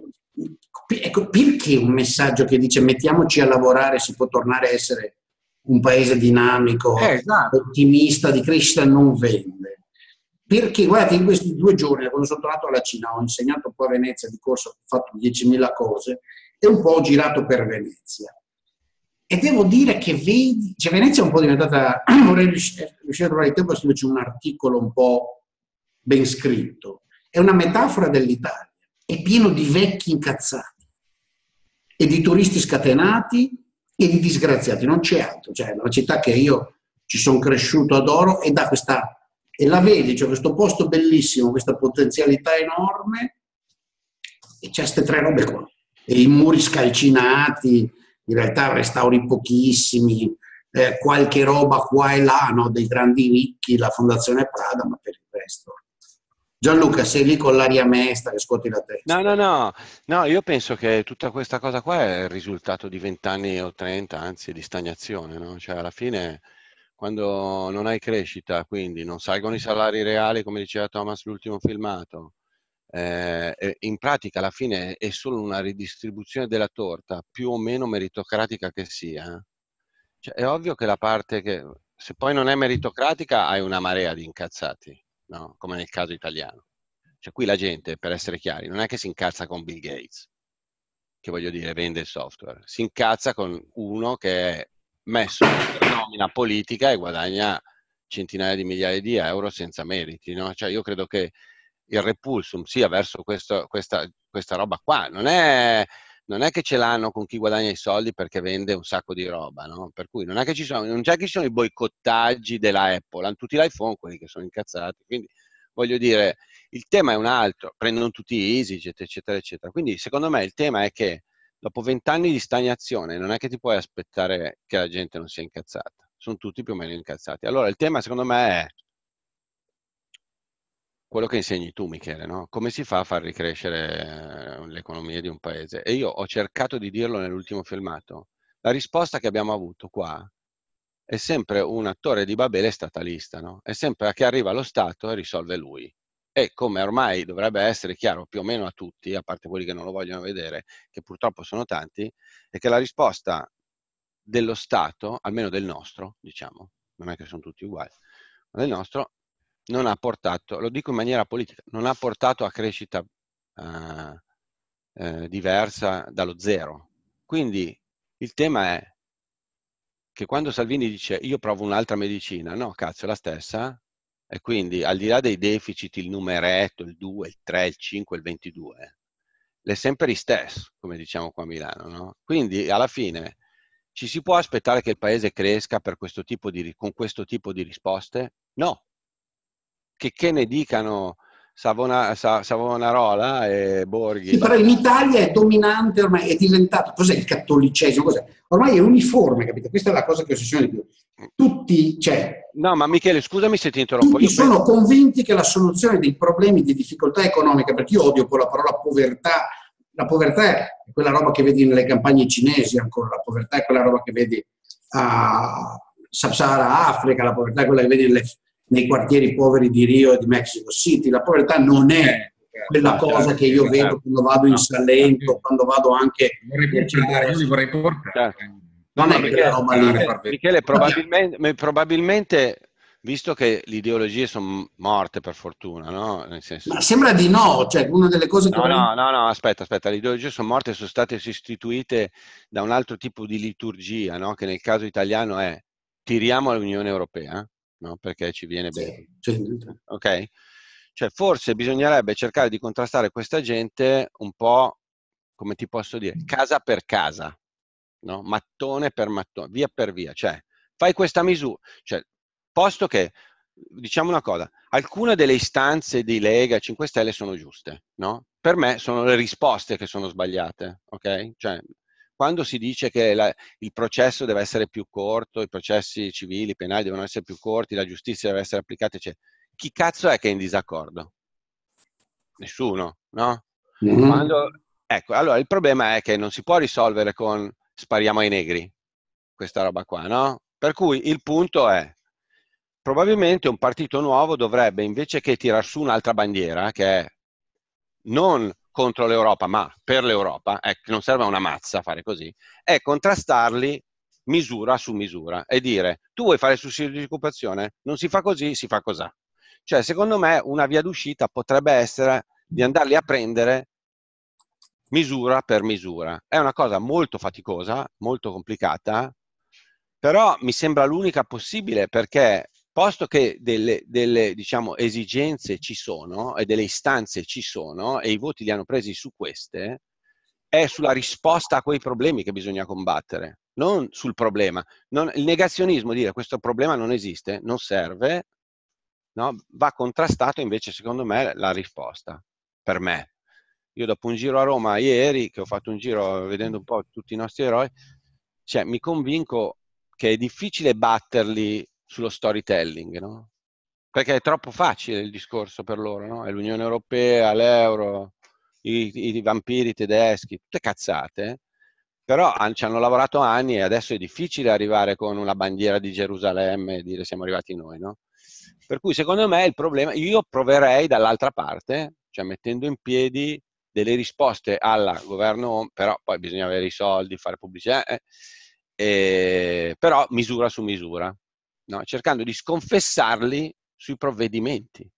ecco, perché un messaggio che dice mettiamoci a lavorare, si può tornare a essere un paese dinamico, eh, esatto. ottimista, di crescita, non vende? Perché guardate, in questi due giorni, quando sono tornato alla Cina, ho insegnato un po' a Venezia di corso, ho fatto diecimila cose e un po' ho girato per Venezia. E devo dire che vedi, cioè Venezia è un po' diventata, vorrei riuscire a trovare il tempo a scriverci un articolo un po' ben scritto. È una metafora dell'Italia, è pieno di vecchi incazzati e di turisti scatenati e di disgraziati, non c'è altro. Cioè, è una città che io ci sono cresciuto, adoro, e da questa, e la vedi, cioè questo posto bellissimo, questa potenzialità enorme, e c'è queste tre robe qua. E i muri scalcinati, in realtà restauri pochissimi, eh, qualche roba qua e là, no? Dei grandi ricchi, la Fondazione Prada, ma per il resto. Gianluca, sei lì con l'aria mesta che scuoti la testa. No, no, no, no, io penso che tutta questa cosa qua è il risultato di vent'anni o trenta, anzi, di stagnazione, no? Cioè, alla fine, quando non hai crescita, quindi non salgono i salari reali, come diceva Thomas l'ultimo filmato, eh, in pratica alla fine è solo una ridistribuzione della torta, più o meno meritocratica che sia. Cioè, è ovvio che la parte che, se poi non è meritocratica, hai una marea di incazzati. No? Come nel caso italiano. Cioè qui la gente, per essere chiari, non è che si incazza con Bill Gates, che voglio dire vende il software, si incazza con uno che è messo in nomina politica e guadagna centinaia di migliaia di euro senza meriti, no? Cioè io credo che il repulsum sia verso questo, questa, questa roba qua, non è, non è che ce l'hanno con chi guadagna i soldi perché vende un sacco di roba, no? Per cui non è che ci sono, non c'è che ci sono i boicottaggi della Apple, hanno tutti l'iPhone, quelli che sono incazzati, quindi voglio dire, il tema è un altro, prendono tutti EasyJet, eccetera, eccetera. Quindi secondo me il tema è che dopo vent'anni di stagnazione non è che ti puoi aspettare che la gente non sia incazzata, sono tutti più o meno incazzati. Allora il tema secondo me è quello che insegni tu, Michele, no? Come si fa a far ricrescere l'economia di un paese? E io ho cercato di dirlo nell'ultimo filmato. La risposta che abbiamo avuto qua è sempre una torre di Babele statalista, no? È sempre che arriva lo Stato e risolve lui. E come ormai dovrebbe essere chiaro più o meno a tutti, a parte quelli che non lo vogliono vedere, che purtroppo sono tanti, è che la risposta dello Stato, almeno del nostro, diciamo, non è che sono tutti uguali, ma del nostro, non ha portato, lo dico in maniera politica, non ha portato a crescita eh, eh, diversa dallo zero. Quindi il tema è che quando Salvini dice io provo un'altra medicina, no, cazzo, è la stessa, e quindi al di là dei deficit, il numeretto, il due, il tre, il cinque, il ventidue, è sempre il stesso, come diciamo qua a Milano, no? Quindi alla fine ci si può aspettare che il paese cresca per questo tipo di, con questo tipo di risposte? No. Che, che ne dicano Savona, Sa, Savonarola e Borghi. Sì, però in Italia è dominante ormai, è diventato, cos'è il cattolicesimo? Cos'è? Ormai è uniforme, capito? Questa è la cosa che ossessiona di più. Tutti, cioè... No, ma Michele, scusami se ti interrompo. Tutti Io sono penso... convinti che la soluzione dei problemi di difficoltà economica, perché io odio poi la parola povertà, la povertà è quella roba che vedi nelle campagne cinesi ancora, la povertà è quella roba che vedi a Sub-Sahara Africa, la povertà è quella che vedi nelle, nei quartieri poveri di Rio e di Mexico City, la povertà non è quella cosa che io vedo quando vado in Salento, quando vado anche... Io vi vorrei portare. Non è quella roba lì. Michele, Michele probabilmente, probabilmente, visto che le ideologie sono morte per fortuna, no? Nel senso... Ma sembra di no, cioè una delle cose che... No, no, no, no, aspetta, aspetta, le ideologie sono morte e sono state sostituite da un altro tipo di liturgia, no? Che nel caso italiano è tiriamo all'Unione Europea, no? Perché ci viene bene. Sì, sì. Ok? Cioè forse bisognerebbe cercare di contrastare questa gente un po', come ti posso dire, casa per casa. No? Mattone per mattone, via per via, cioè fai questa misura, cioè, posto che, diciamo una cosa, alcune delle istanze di Lega cinque Stelle sono giuste, no? Per me sono le risposte che sono sbagliate, ok? Cioè, quando si dice che la, il processo deve essere più corto, i processi civili, penali devono essere più corti, la giustizia deve essere applicata, cioè, chi cazzo è che è in disaccordo? Nessuno, no? Mm-hmm. Quando, ecco, allora il problema è che non si può risolvere con spariamo ai negri, questa roba qua, no? Per cui il punto è, probabilmente un partito nuovo dovrebbe, invece che tirar su un'altra bandiera, che è non contro l'Europa, ma per l'Europa, ecco, non serve una mazza fare così, è contrastarli misura su misura e dire, tu vuoi fare il sussidio di occupazione? Non si fa così, si fa così. Cioè, secondo me, una via d'uscita potrebbe essere di andarli a prendere misura per misura. È una cosa molto faticosa, molto complicata, però mi sembra l'unica possibile perché, posto che delle, delle diciamo, esigenze ci sono e delle istanze ci sono e i voti li hanno presi su queste, è sulla risposta a quei problemi che bisogna combattere, non sul problema. Non, il negazionismo, dire questo problema non esiste, non serve, no? Va contrastato invece, secondo me, la risposta, per me. Io dopo un giro a Roma ieri, che ho fatto un giro vedendo un po' tutti i nostri eroi, cioè mi convinco che è difficile batterli sullo storytelling, no? Perché è troppo facile il discorso per loro, no? È l'Unione Europea, l'euro, i, i vampiri tedeschi, tutte cazzate, però ci hanno lavorato anni e adesso è difficile arrivare con una bandiera di Gerusalemme e dire siamo arrivati noi, no? Per cui secondo me il problema, io proverei dall'altra parte, cioè mettendo in piedi delle risposte al governo, però poi bisogna avere i soldi, fare pubblicità, eh, eh, però misura su misura, no? Cercando di sconfessarli sui provvedimenti.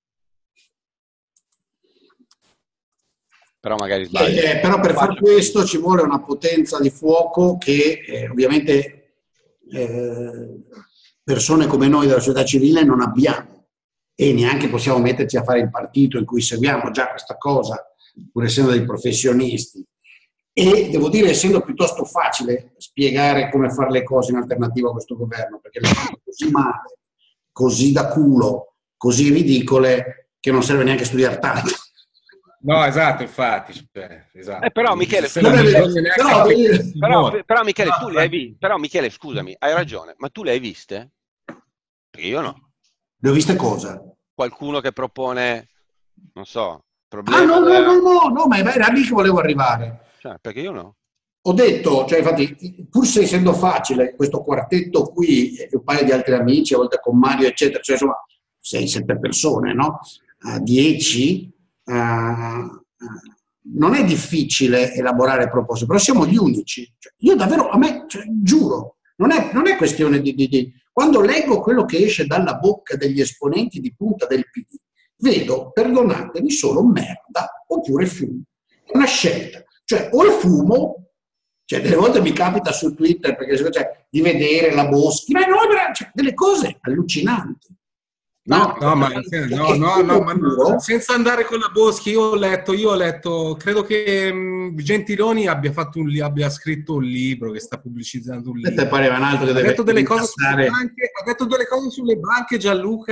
Però magari sbaglio. Eh, però per far questo ci vuole una potenza di fuoco che eh, ovviamente eh, persone come noi della società civile non abbiamo e neanche possiamo metterci a fare il partito in cui seguiamo già questa cosa, pur essendo dei professionisti. E devo dire, essendo piuttosto facile spiegare come fare le cose in alternativa a questo governo, perché le fanno così male, così da culo, così ridicole, che non serve neanche studiare tanto. No, esatto, infatti. Cioè, esatto. Eh, però, Michele, Se non però, però, però, però, Michele, no, tu le hai viste? Però, Michele, scusami, hai ragione, ma tu le hai viste? Perché io no. Le ho viste cosa? Qualcuno che propone, non so, problemi... Ah, no, no, no, no, no, ma era lì che volevo arrivare. Cioè, perché io no. Ho detto, cioè infatti, pur se essendo facile, questo quartetto qui, un paio di altri amici, a volte con Mario, eccetera, cioè insomma, sei, sette persone, no? Uh, dieci, uh, uh, non è difficile elaborare proposte, però siamo gli unici. Cioè, io davvero, a me, cioè, giuro, non è, non è questione di, di, di... Quando leggo quello che esce dalla bocca degli esponenti di punta del P D, vedo, perdonatemi, solo merda oppure fumo. È una scelta. Cioè, o il fumo, cioè delle volte mi capita su Twitter perché, cioè, di vedere la Boschi, ma no, cioè, delle cose allucinanti. No, no, ma, no, no, no, ma senza andare con la Boschi, io ho letto, io ho letto, credo che mh, Gentiloni abbia, fatto un, abbia scritto un libro, che sta pubblicizzando un libro. Te pareva un altro che ha deve detto delle cose sulle passare... banche, ha detto delle cose sulle banche, Gianluca,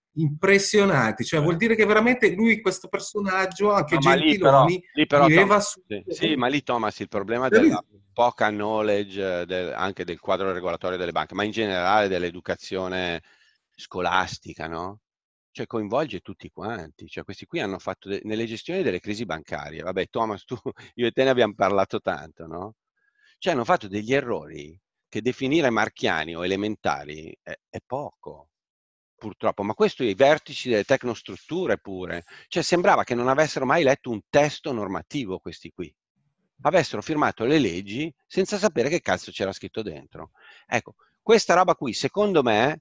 impressionanti, cioè vuol dire che veramente lui, questo personaggio, anche No, ma lì Gentiloni, però, lì però viveva Thomas, su... sì, sì, ma lì Thomas il problema della poca knowledge del- anche del quadro regolatorio delle banche, ma in generale dell'educazione scolastica, no? Cioè coinvolge tutti quanti, cioè questi qui hanno fatto de- nelle gestioni delle crisi bancarie, vabbè Thomas, tu, io e te ne abbiamo parlato tanto, no? Cioè hanno fatto degli errori che definire marchiani o elementari è, è poco, purtroppo, ma questo i vertici delle tecnostrutture pure, cioè sembrava che non avessero mai letto un testo normativo questi qui, avessero firmato le leggi senza sapere che cazzo c'era scritto dentro. Ecco, questa roba qui, secondo me,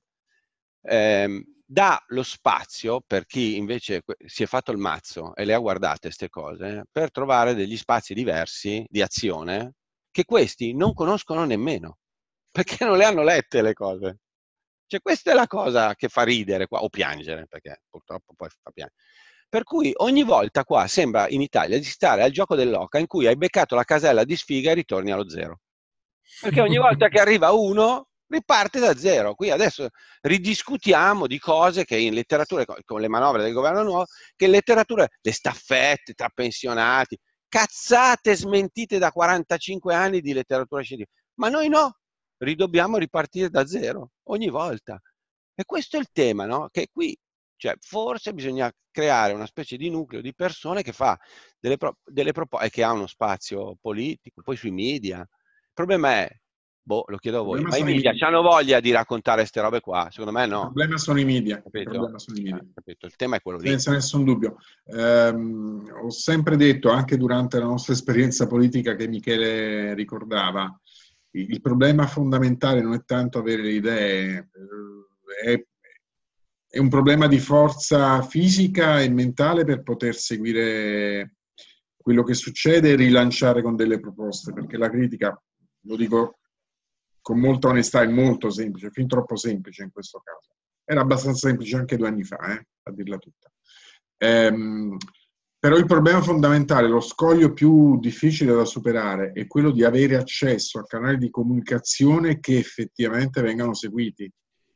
ehm, dà lo spazio per chi invece si è fatto il mazzo e le ha guardate queste cose, per trovare degli spazi diversi di azione che questi non conoscono nemmeno, perché non le hanno lette le cose. Cioè, questa è la cosa che fa ridere qua, o piangere, perché purtroppo poi fa piangere. Per cui ogni volta qua sembra in Italia di stare al gioco dell'oca in cui hai beccato la casella di sfiga e ritorni allo zero. Perché ogni volta che arriva uno riparte da zero. Qui adesso ridiscutiamo di cose che in letteratura, con le manovre del governo nuovo, che in letteratura, le staffette tra pensionati, cazzate smentite da quarantacinque anni di letteratura scientifica. Ma noi no, ridobbiamo ripartire da zero ogni volta. E questo è il tema, no? Che qui, cioè, forse bisogna creare una specie di nucleo di persone che fa delle, pro- delle proposte e che ha uno spazio politico, poi sui media. Il problema è, boh, lo chiedo a Il voi, problema ma i sono i media media. hanno voglia di raccontare queste robe qua? Secondo me Il no, problema sono i media. Il capito? problema sono i media. Eh, capito? Il tema è quello lì. Senza nessun dubbio. Ehm, ho sempre detto, anche durante la nostra esperienza politica che Michele ricordava, il, il problema fondamentale non è tanto avere le idee, eh, è, è un problema di forza fisica e mentale per poter seguire quello che succede e rilanciare con delle proposte, perché la critica, lo dico con molta onestà, è molto semplice, fin troppo semplice in questo caso. Era abbastanza semplice anche due anni fa, eh, a dirla tutta. Ehm, però il problema fondamentale, lo scoglio più difficile da superare è quello di avere accesso a canali di comunicazione che effettivamente vengano seguiti.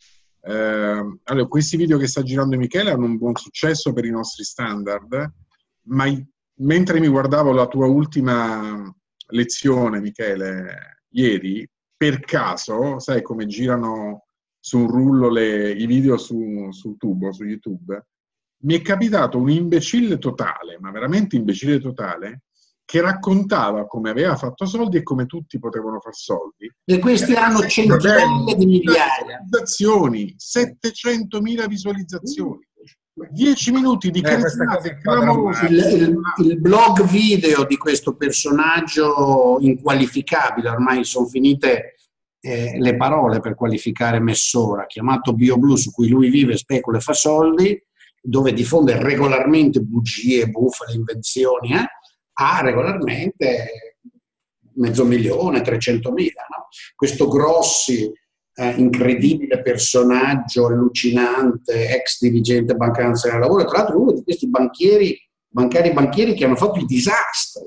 Ehm, allora, questi video che sta girando Michele hanno un buon successo per i nostri standard, ma i- mentre mi guardavo la tua ultima lezione, Michele, ieri, per caso, sai come girano su un rullo le, i video su, sul tubo, su YouTube, mi è capitato un imbecille totale, ma veramente imbecille totale, che raccontava come aveva fatto soldi e come tutti potevano far soldi. E questi hanno centinaia di migliaia. Visualizzazioni, settecentomila visualizzazioni. dieci minuti di Eh, questa cosa cretinate è clamorose. Il, il, il blog video di questo personaggio inqualificabile, ormai sono finite eh, le parole per qualificare Messora, chiamato BioBlue, su cui lui vive, specula e fa soldi, dove diffonde regolarmente bugie, bufale, invenzioni, eh, ha regolarmente mezzo milione, trecentomila. No? Questo Grossi, eh, incredibile personaggio, allucinante, ex dirigente Banca Nazionale del Lavoro, tra l'altro uno di questi banchieri, bancari banchieri che hanno fatto i disastri,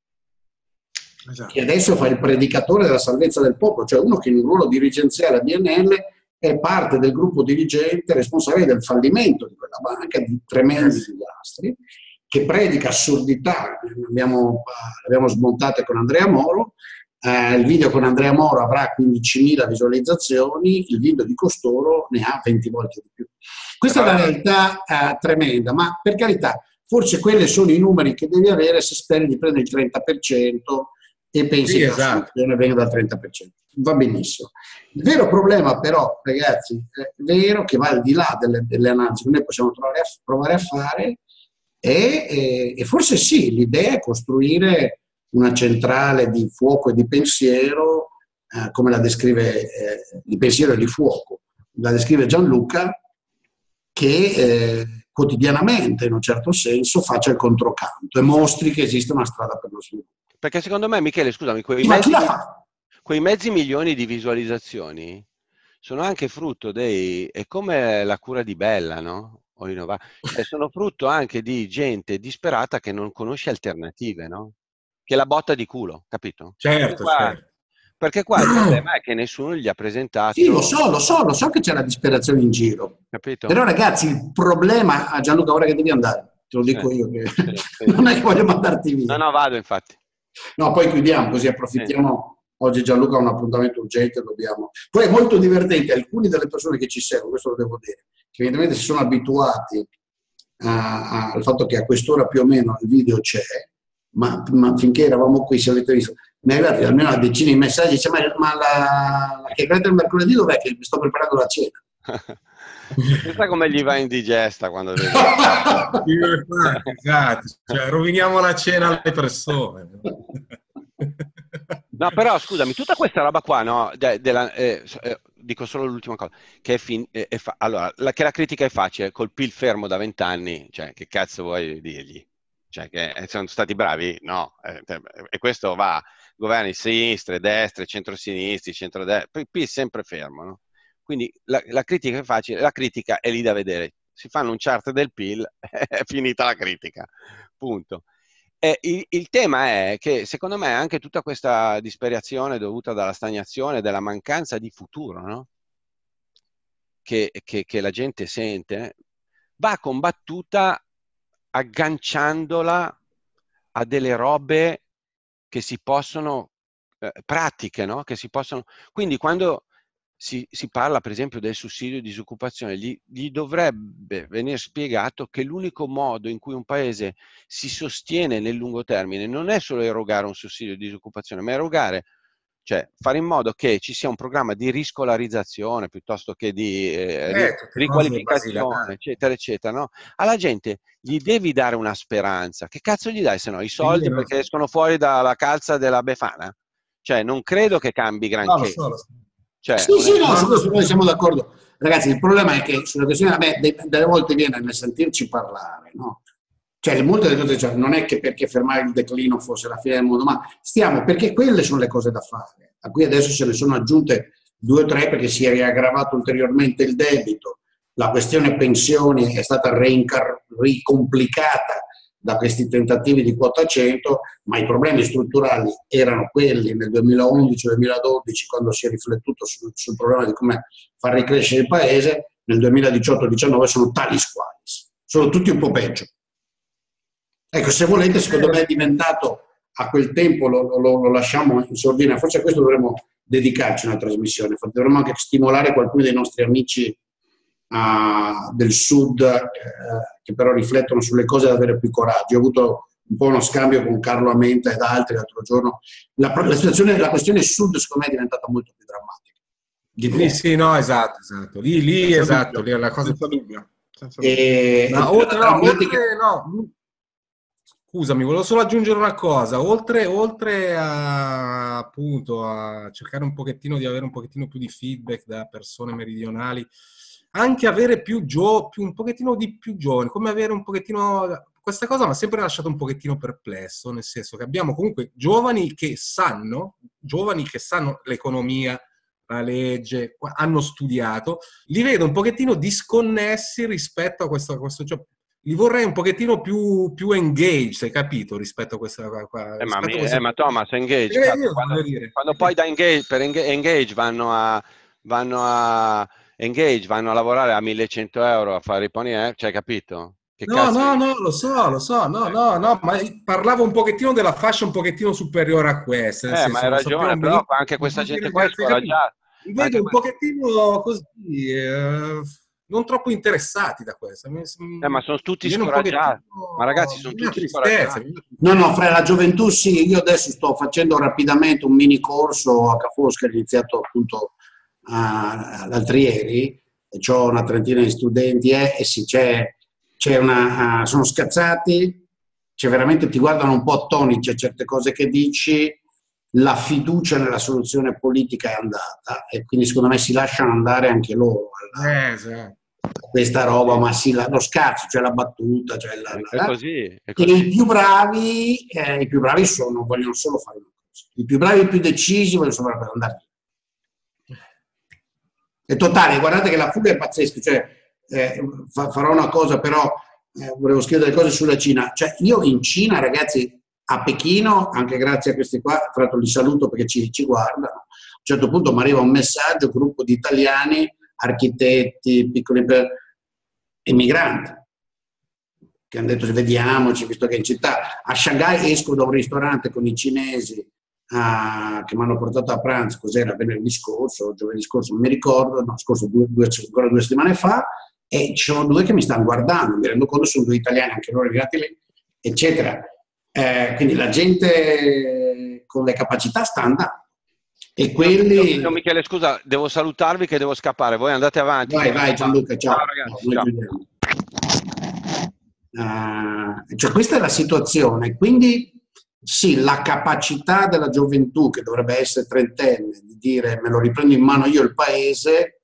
esatto, che adesso fa il predicatore della salvezza del popolo, cioè uno che in un ruolo dirigenziale a B N L è parte del gruppo dirigente responsabile del fallimento di quella banca, di tremendi disastri, che predica assurdità. Abbiamo, abbiamo smontate con Andrea Moro. Eh, il video con Andrea Moro avrà quindicimila visualizzazioni, il video di costoro ne ha venti volte di più. Questa è una realtà eh, tremenda, ma per carità, forse quelli sono i numeri che devi avere se speri di prendere il trenta per cento e pensi sì, che esatto, la soluzione venga dal trenta per cento. Va benissimo. Il vero problema però, ragazzi, è vero che va al di là delle, delle analisi che noi possiamo provare a, provare a fare e, e, e forse sì, l'idea è costruire una centrale di fuoco e di pensiero, eh, come la descrive, eh, di pensiero e di fuoco, la descrive Gianluca, che eh, quotidianamente, in un certo senso, faccia il controcanto e mostri che esiste una strada per lo sviluppo. Perché secondo me, Michele, scusami, quei, Ma chi mezzi, la fa? quei mezzi milioni di visualizzazioni sono anche frutto dei... è come la cura di Bella, no? O Innova, cioè sono frutto anche di gente disperata che non conosce alternative, no? Che la botta di culo, capito? certo, Qua, certo. perché qua il problema è che nessuno gli ha presentato... Sì, lo so, lo so, lo so che c'è la disperazione in giro. Capito? Però ragazzi, il problema... Ah, Gianluca, ora che devi andare, te lo dico Sì, io, che sì, sì. non è che voglio mandarti via. No, no, vado infatti. No, poi chiudiamo, così approfittiamo. Oggi Gianluca ha un appuntamento urgente, dobbiamo... Poi è molto divertente, alcune delle persone che ci seguono, questo lo devo dire, che evidentemente si sono abituati a, a, al fatto che a quest'ora più o meno il video c'è, ma, ma finché eravamo qui, se avete visto, mi è arrivati almeno una decina di messaggi, dice, ma, ma la, la che crede il mercoledì dov'è che mi sto preparando la cena? Pensa come gli va indigesta quando vede. Esatto, cioè, roviniamo la cena alle persone. No, però scusami, tutta questa roba qua, no, de, de la, eh, eh, dico solo l'ultima cosa, che, è fin, è, è fa, allora, la, che la critica è facile, col P I L fermo da vent'anni, cioè che cazzo vuoi dirgli? Cioè che sono stati bravi? No, eh, e questo va, governi sinistre, destre, centrosinistri, centrodestra, poi il P I L sempre fermo, no? Quindi la, la critica è facile, la critica è lì da vedere, si fanno un chart del P I L, è finita la critica, punto. Eh, il, il tema è che secondo me anche tutta questa disperazione dovuta dalla stagnazione, dalla mancanza di futuro, no? che, che, che la gente sente, va combattuta agganciandola a delle robe che si possono, eh, pratiche, no? Che si possono, quindi quando Si, si parla per esempio del sussidio di disoccupazione, gli, gli dovrebbe venire spiegato che l'unico modo in cui un paese si sostiene nel lungo termine non è solo erogare un sussidio di disoccupazione, ma erogare, cioè fare in modo che ci sia un programma di riscolarizzazione piuttosto che di eh, Eh, riqualificazione, eccetera, eccetera, no? Alla gente gli devi dare una speranza. Che cazzo gli dai se no? I soldi perché escono fuori dalla calza della Befana? Cioè non credo che cambi granché. No, lo so, lo so. Cioè, sì, sì, no, su questo noi siamo d'accordo. Ragazzi, il problema è che sulla questione, a me delle volte viene nel sentirci parlare, no? Cioè, molte delle cose, cioè, non è che perché fermare il declino fosse la fine del mondo, ma stiamo, perché quelle sono le cose da fare. A cui adesso se ne sono aggiunte due o tre perché si è riaggravato ulteriormente il debito. La questione pensioni è stata ricomplicata da questi tentativi di quota cento, ma i problemi strutturali erano quelli nel duemilaundici duemiladodici, quando si è riflettuto sul, sul problema di come far ricrescere il paese, nel duemiladiciotto diciannove sono tali squalis, sono tutti un po' peggio. Ecco, se volete, secondo me è diventato, a quel tempo lo, lo, lo lasciamo in sordina, forse a questo dovremmo dedicarci una trasmissione, dovremmo anche stimolare qualcuno dei nostri amici Uh, del sud uh, che però riflettono sulle cose da avere più coraggio. Ho avuto un po' uno scambio con Carlo Amenta ed altri l'altro giorno. La, la, situazione, la questione sud secondo me è diventata molto più drammatica. Di lì sì, no, esatto, esatto. Lì, lì senza esatto, dubbio, lì è la cosa... senza dubbio. Senza e, Ma e oltre, no, drammatica... oltre, no, scusami, volevo solo aggiungere una cosa. Oltre, oltre a, appunto, a cercare un pochettino di avere un pochettino più di feedback da persone meridionali, anche avere più, gio, più un pochettino di più giovani, come avere un pochettino... Questa cosa mi ha sempre lasciato un pochettino perplesso, nel senso che abbiamo comunque giovani che sanno, giovani che sanno l'economia, la legge, hanno studiato, li vedo un pochettino disconnessi rispetto a questo... A questo cioè, li vorrei un pochettino più, più engaged, hai capito, rispetto a questa... Qua, eh, ma, mi, questa... eh, ma Thomas, engage, eh, cazzo, quando, quando poi da engage, per engage vanno a... Vanno a Engage vanno a lavorare a millecento euro a fare i pony, eh? Cioè, capito? Che no, cazzo no, è? no, lo so, lo so, no, no, no, ma parlavo un pochettino della fascia un pochettino superiore a questa. Nel Eh, senso, ma hai ragione, però benissimo, anche questa gente qua è ragazzi, scoraggiata. li vedo un pochettino così, eh, non troppo interessati da questo. Mi, eh, ma sono tutti mi scoraggiati. Ma ragazzi, sono tutti tristezza. scoraggiati. No, no, fra la gioventù sì, io adesso sto facendo rapidamente un mini corso a Ca' Foscari, iniziato appunto l'altro ieri, ho una trentina di studenti eh, e sì, c'è, c'è una, uh, sono scazzati, c'è veramente, ti guardano un po' attonici a certe cose che dici, la fiducia nella soluzione politica è andata e quindi secondo me si lasciano andare anche loro alla, eh, sì. questa roba, ma sì, la, lo scherzo, cioè la battuta, cioè la, è la, così, è così. E i più bravi, eh, i più bravi sono, vogliono solo fare una cosa, i più bravi e i più decisi vogliono solo andare via. È totale, guardate che la fuga è pazzesca, cioè, eh, fa, farò una cosa però, eh, volevo scrivere delle cose sulla Cina, cioè io in Cina ragazzi, a Pechino, anche grazie a questi qua, tra l'altro li saluto perché ci, ci guardano, certo punto mi arriva un messaggio, gruppo di italiani, architetti, piccoli emigranti, che hanno detto vediamoci, visto che in città. A Shanghai esco da un ristorante con i cinesi a, che mi hanno portato a pranzo, cos'era venerdì scorso, giovedì scorso, non mi ricordo, no, scorso due, due, ancora due settimane fa, e ci sono due che mi stanno guardando, mi rendo conto, sono due italiani, anche loro arrivati lì, eccetera. Eh, quindi la gente con le capacità sta andando. E quelli... No, Michele, scusa, devo salutarvi che devo scappare, voi andate avanti. Vai, vai Gianluca, ciao. Ciao ragazzi. No, ciao. Uh, cioè questa è la situazione, quindi sì, la capacità della gioventù, che dovrebbe essere trentenne, di dire me lo riprendo in mano io il paese,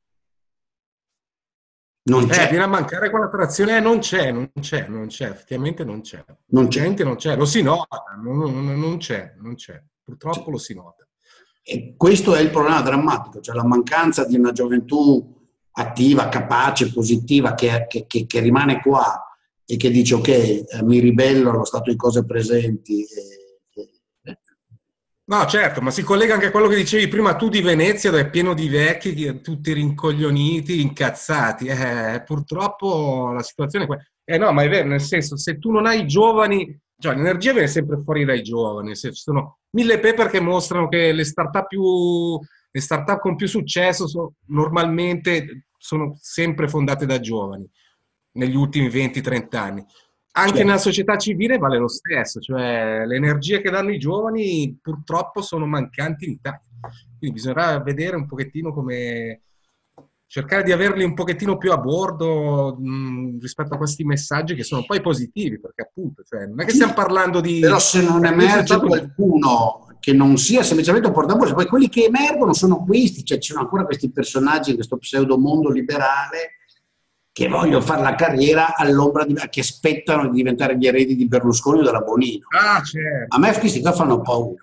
non c'è. Eh, viene a mancare quella trazione, eh, non c'è, non c'è, non c'è, effettivamente non c'è. Non c'è. non c'è, lo si nota, non, non, non c'è, non c'è, purtroppo lo si nota. E questo è il problema drammatico, cioè la mancanza di una gioventù attiva, capace, positiva, che, che, che, che rimane qua e che dice ok, eh, mi ribello allo stato di cose presenti. E, e... No, certo, ma si collega anche a quello che dicevi prima tu di Venezia, dove è pieno di vecchi, tutti rincoglioniti, incazzati. Eh, purtroppo la situazione è quella. Eh no, ma è vero, nel senso, se tu non hai i giovani, cioè l'energia viene sempre fuori dai giovani, se ci sono mille paper che mostrano che le startup più, le startup con più successo sono, normalmente sono sempre fondate da giovani, negli ultimi venti trenta anni. Anche certo. Nella società civile vale lo stesso, cioè le energie che danno i giovani purtroppo sono mancanti in Italia. Quindi bisognerà vedere un pochettino come... cercare di averli un pochettino più a bordo mh, rispetto a questi messaggi che sono poi positivi, perché appunto, cioè, non è che stiamo parlando di... Però se non emerge qualcuno che non sia semplicemente un portavoce, poi quelli che emergono sono questi, cioè ci sono ancora questi personaggi in questo pseudo mondo liberale che vogliono fare la carriera all'ombra, di, che aspettano di diventare gli eredi di Berlusconi o della Bonino. Ah, certo. A me questi qua fanno paura.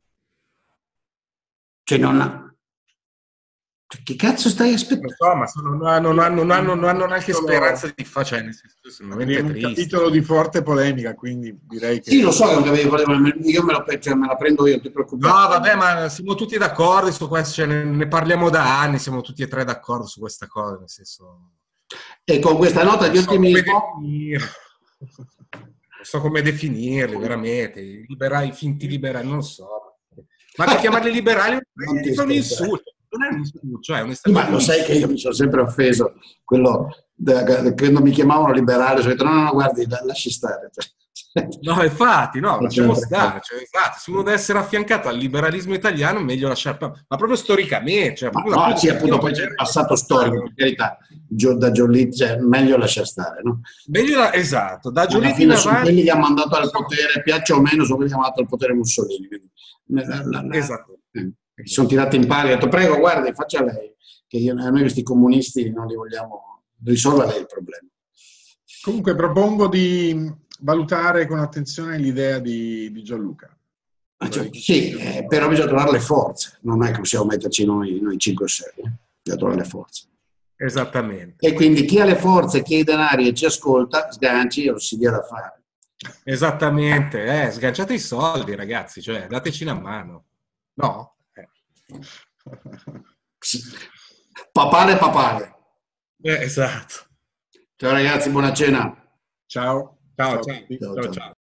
Cioè non ha... Che cazzo stai aspettando? So, ma sono, non, hanno, non, hanno, non, hanno, non hanno neanche speranza di fare, cioè, nel senso, è un capitolo di forte polemica, quindi direi che... Sì, lo so che io me, lo, cioè, me la prendo io, non ti preoccupare. No, vabbè, ma siamo tutti d'accordo su questo, cioè, ne, ne parliamo da anni, siamo tutti e tre d'accordo su questa cosa, nel senso... E con questa nota di ottimismo... Non so come definirli, veramente, i liberali, i finti liberali, non lo so. Ma anche chiamarli liberali è un insulto. Non è un insulto, cioè onestamente... Ma lo sai che io mi sono sempre offeso, quello quando mi chiamavano liberale, ho detto no, no, no, guardi, lasci stare. No, infatti, no, lasciamo stare. Cioè, infatti, se uno deve essere affiancato al liberalismo italiano, meglio lasciare... Ma proprio storicamente. Cioè, ma no, sì, appunto, poi c'è il passato storico, per carità, da Giolitti, cioè, meglio lasciare stare, no? Meglio, esatto, da Giolitti in avanti... Quelli che hanno mandato al potere, piaccia o meno, sono quelli che hanno mandato al potere Mussolini. Quindi, la, la, la, esatto. Eh. Si sono tirati in pari, ho detto prego guardi faccia lei, che io, noi questi comunisti non li vogliamo, risolva lei il problema. Comunque propongo di valutare con attenzione l'idea di, di Gianluca. Ah, cioè, sì, eh, però bisogna trovare le forze, non è che possiamo metterci noi, noi cinque o sei, eh? Bisogna trovare le forze. Esattamente. E quindi chi ha le forze, chi ha i denari e ci ascolta, sganci e non si dia da fare. Esattamente, eh, sganciate i soldi ragazzi, cioè dateci una mano. No? Papale papale. Eh, esatto. Ciao ragazzi, buona cena. Ciao. Ciao, ciao. ciao. ciao, ciao. ciao.